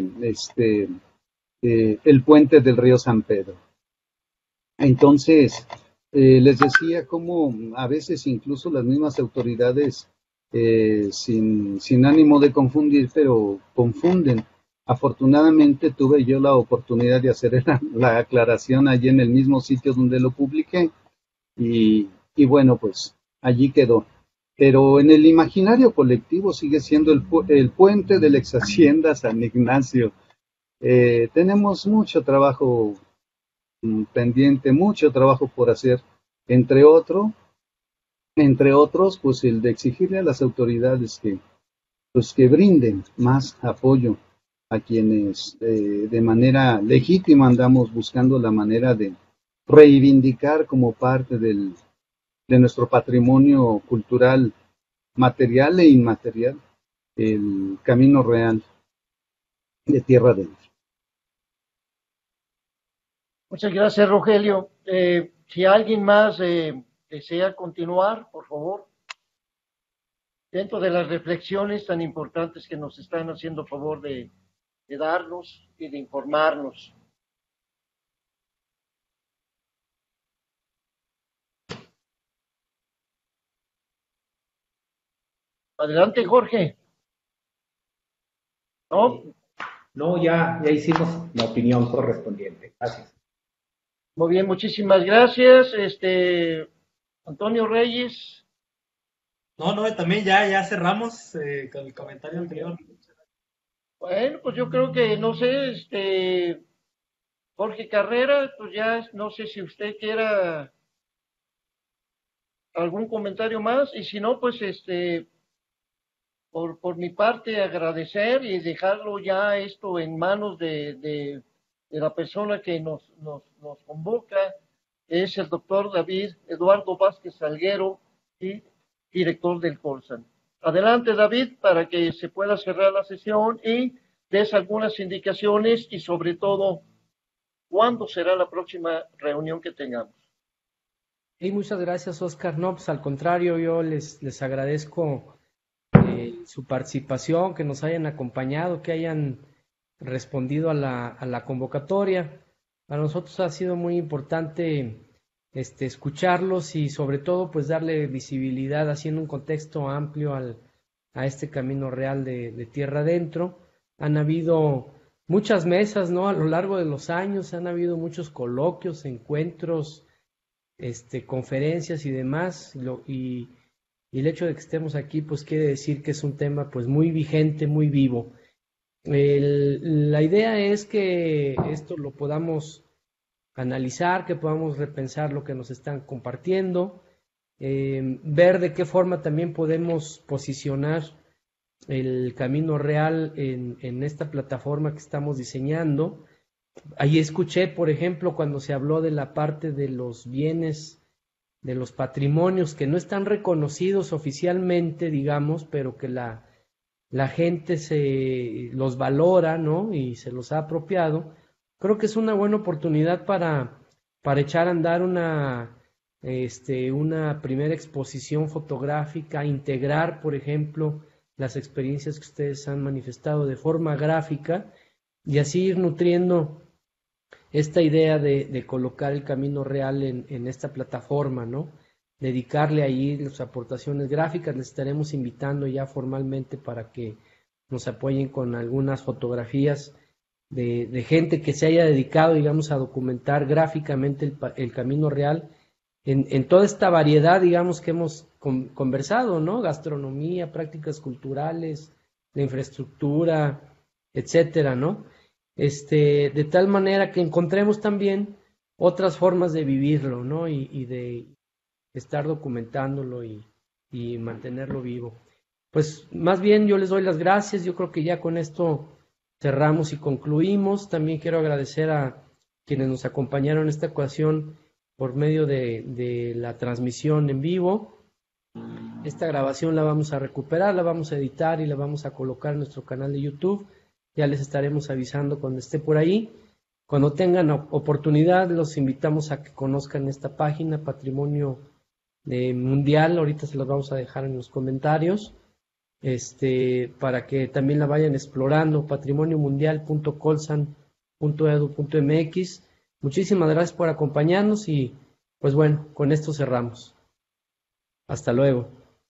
el puente del río San Pedro. Entonces, les decía cómo a veces incluso las mismas autoridades, sin ánimo de confundir, pero confunden. Afortunadamente tuve yo la oportunidad de hacer la aclaración allí en el mismo sitio donde lo publiqué y bueno, pues allí quedó. Pero en el imaginario colectivo sigue siendo el puente de la ex hacienda San Ignacio. Tenemos mucho trabajo pendiente, mucho trabajo por hacer, entre otros, pues el de exigirle a las autoridades que brinden más apoyo a quienes de manera legítima andamos buscando la manera de reivindicar como parte de nuestro patrimonio cultural material e inmaterial el camino real de tierra adentro. Muchas gracias, Rogelio. Si alguien más desea continuar, por favor. dentro de las reflexiones tan importantes que nos están haciendo favor de darnos y de informarnos. Adelante, Jorge. ¿No? No, ya hicimos la opinión correspondiente. Gracias. Muy bien, muchísimas gracias. Antonio Reyes. No, también ya cerramos con el comentario anterior. Bueno, pues yo creo que, no sé, Jorge Carrera, pues ya no sé si usted quiera algún comentario más, y si no, pues por mi parte agradecer y dejarlo ya esto en manos de la persona que nos convoca, es el doctor David Eduardo Vázquez Salguero, y director del Colsan. Adelante, David, para que se pueda cerrar la sesión y des algunas indicaciones y sobre todo, ¿cuándo será la próxima reunión que tengamos? Y muchas gracias, Oscar. No, pues al contrario, yo les agradezco su participación, que nos hayan acompañado, que hayan respondido a la convocatoria. Para nosotros ha sido muy importante escucharlos y sobre todo pues darle visibilidad, haciendo un contexto amplio a este camino real de tierra adentro. Han habido muchas mesas, ¿no? A lo largo de los años han habido muchos coloquios, encuentros, conferencias y demás, y el hecho de que estemos aquí pues quiere decir que es un tema pues muy vigente, muy vivo. La idea es que esto lo podamos analizar, que podamos repensar lo que nos están compartiendo, ver de qué forma también podemos posicionar el camino real en esta plataforma que estamos diseñando. Ahí escuché, por ejemplo, cuando se habló de la parte de los bienes, de los patrimonios que no están reconocidos oficialmente, digamos, pero que la gente los valora, ¿no? Y se los ha apropiado. Creo que es una buena oportunidad para echar a andar una primera exposición fotográfica, integrar, por ejemplo, las experiencias que ustedes han manifestado de forma gráfica y así ir nutriendo esta idea de colocar el camino real en esta plataforma, ¿no? Dedicarle ahí las aportaciones gráficas. Les estaremos invitando ya formalmente para que nos apoyen con algunas fotografías de gente que se haya dedicado, digamos, a documentar gráficamente el camino real en toda esta variedad, digamos, que hemos conversado, ¿no? Gastronomía, prácticas culturales, la infraestructura, etcétera, ¿no? De tal manera que encontremos también otras formas de vivirlo, ¿no? Y de estar documentándolo y mantenerlo vivo. Pues más bien yo les doy las gracias. Yo creo que ya con esto cerramos y concluimos. También quiero agradecer a quienes nos acompañaron en esta ocasión por medio de la transmisión en vivo. Esta grabación la vamos a recuperar, la vamos a editar y la vamos a colocar en nuestro canal de YouTube. Ya les estaremos avisando cuando esté por ahí. Cuando tengan oportunidad, los invitamos a que conozcan esta página, Patrimonio Mundial. Ahorita se las vamos a dejar en los comentarios, para que también la vayan explorando, patrimoniomundial.colsan.edu.mx. Muchísimas gracias por acompañarnos y pues bueno, con esto cerramos. Hasta luego.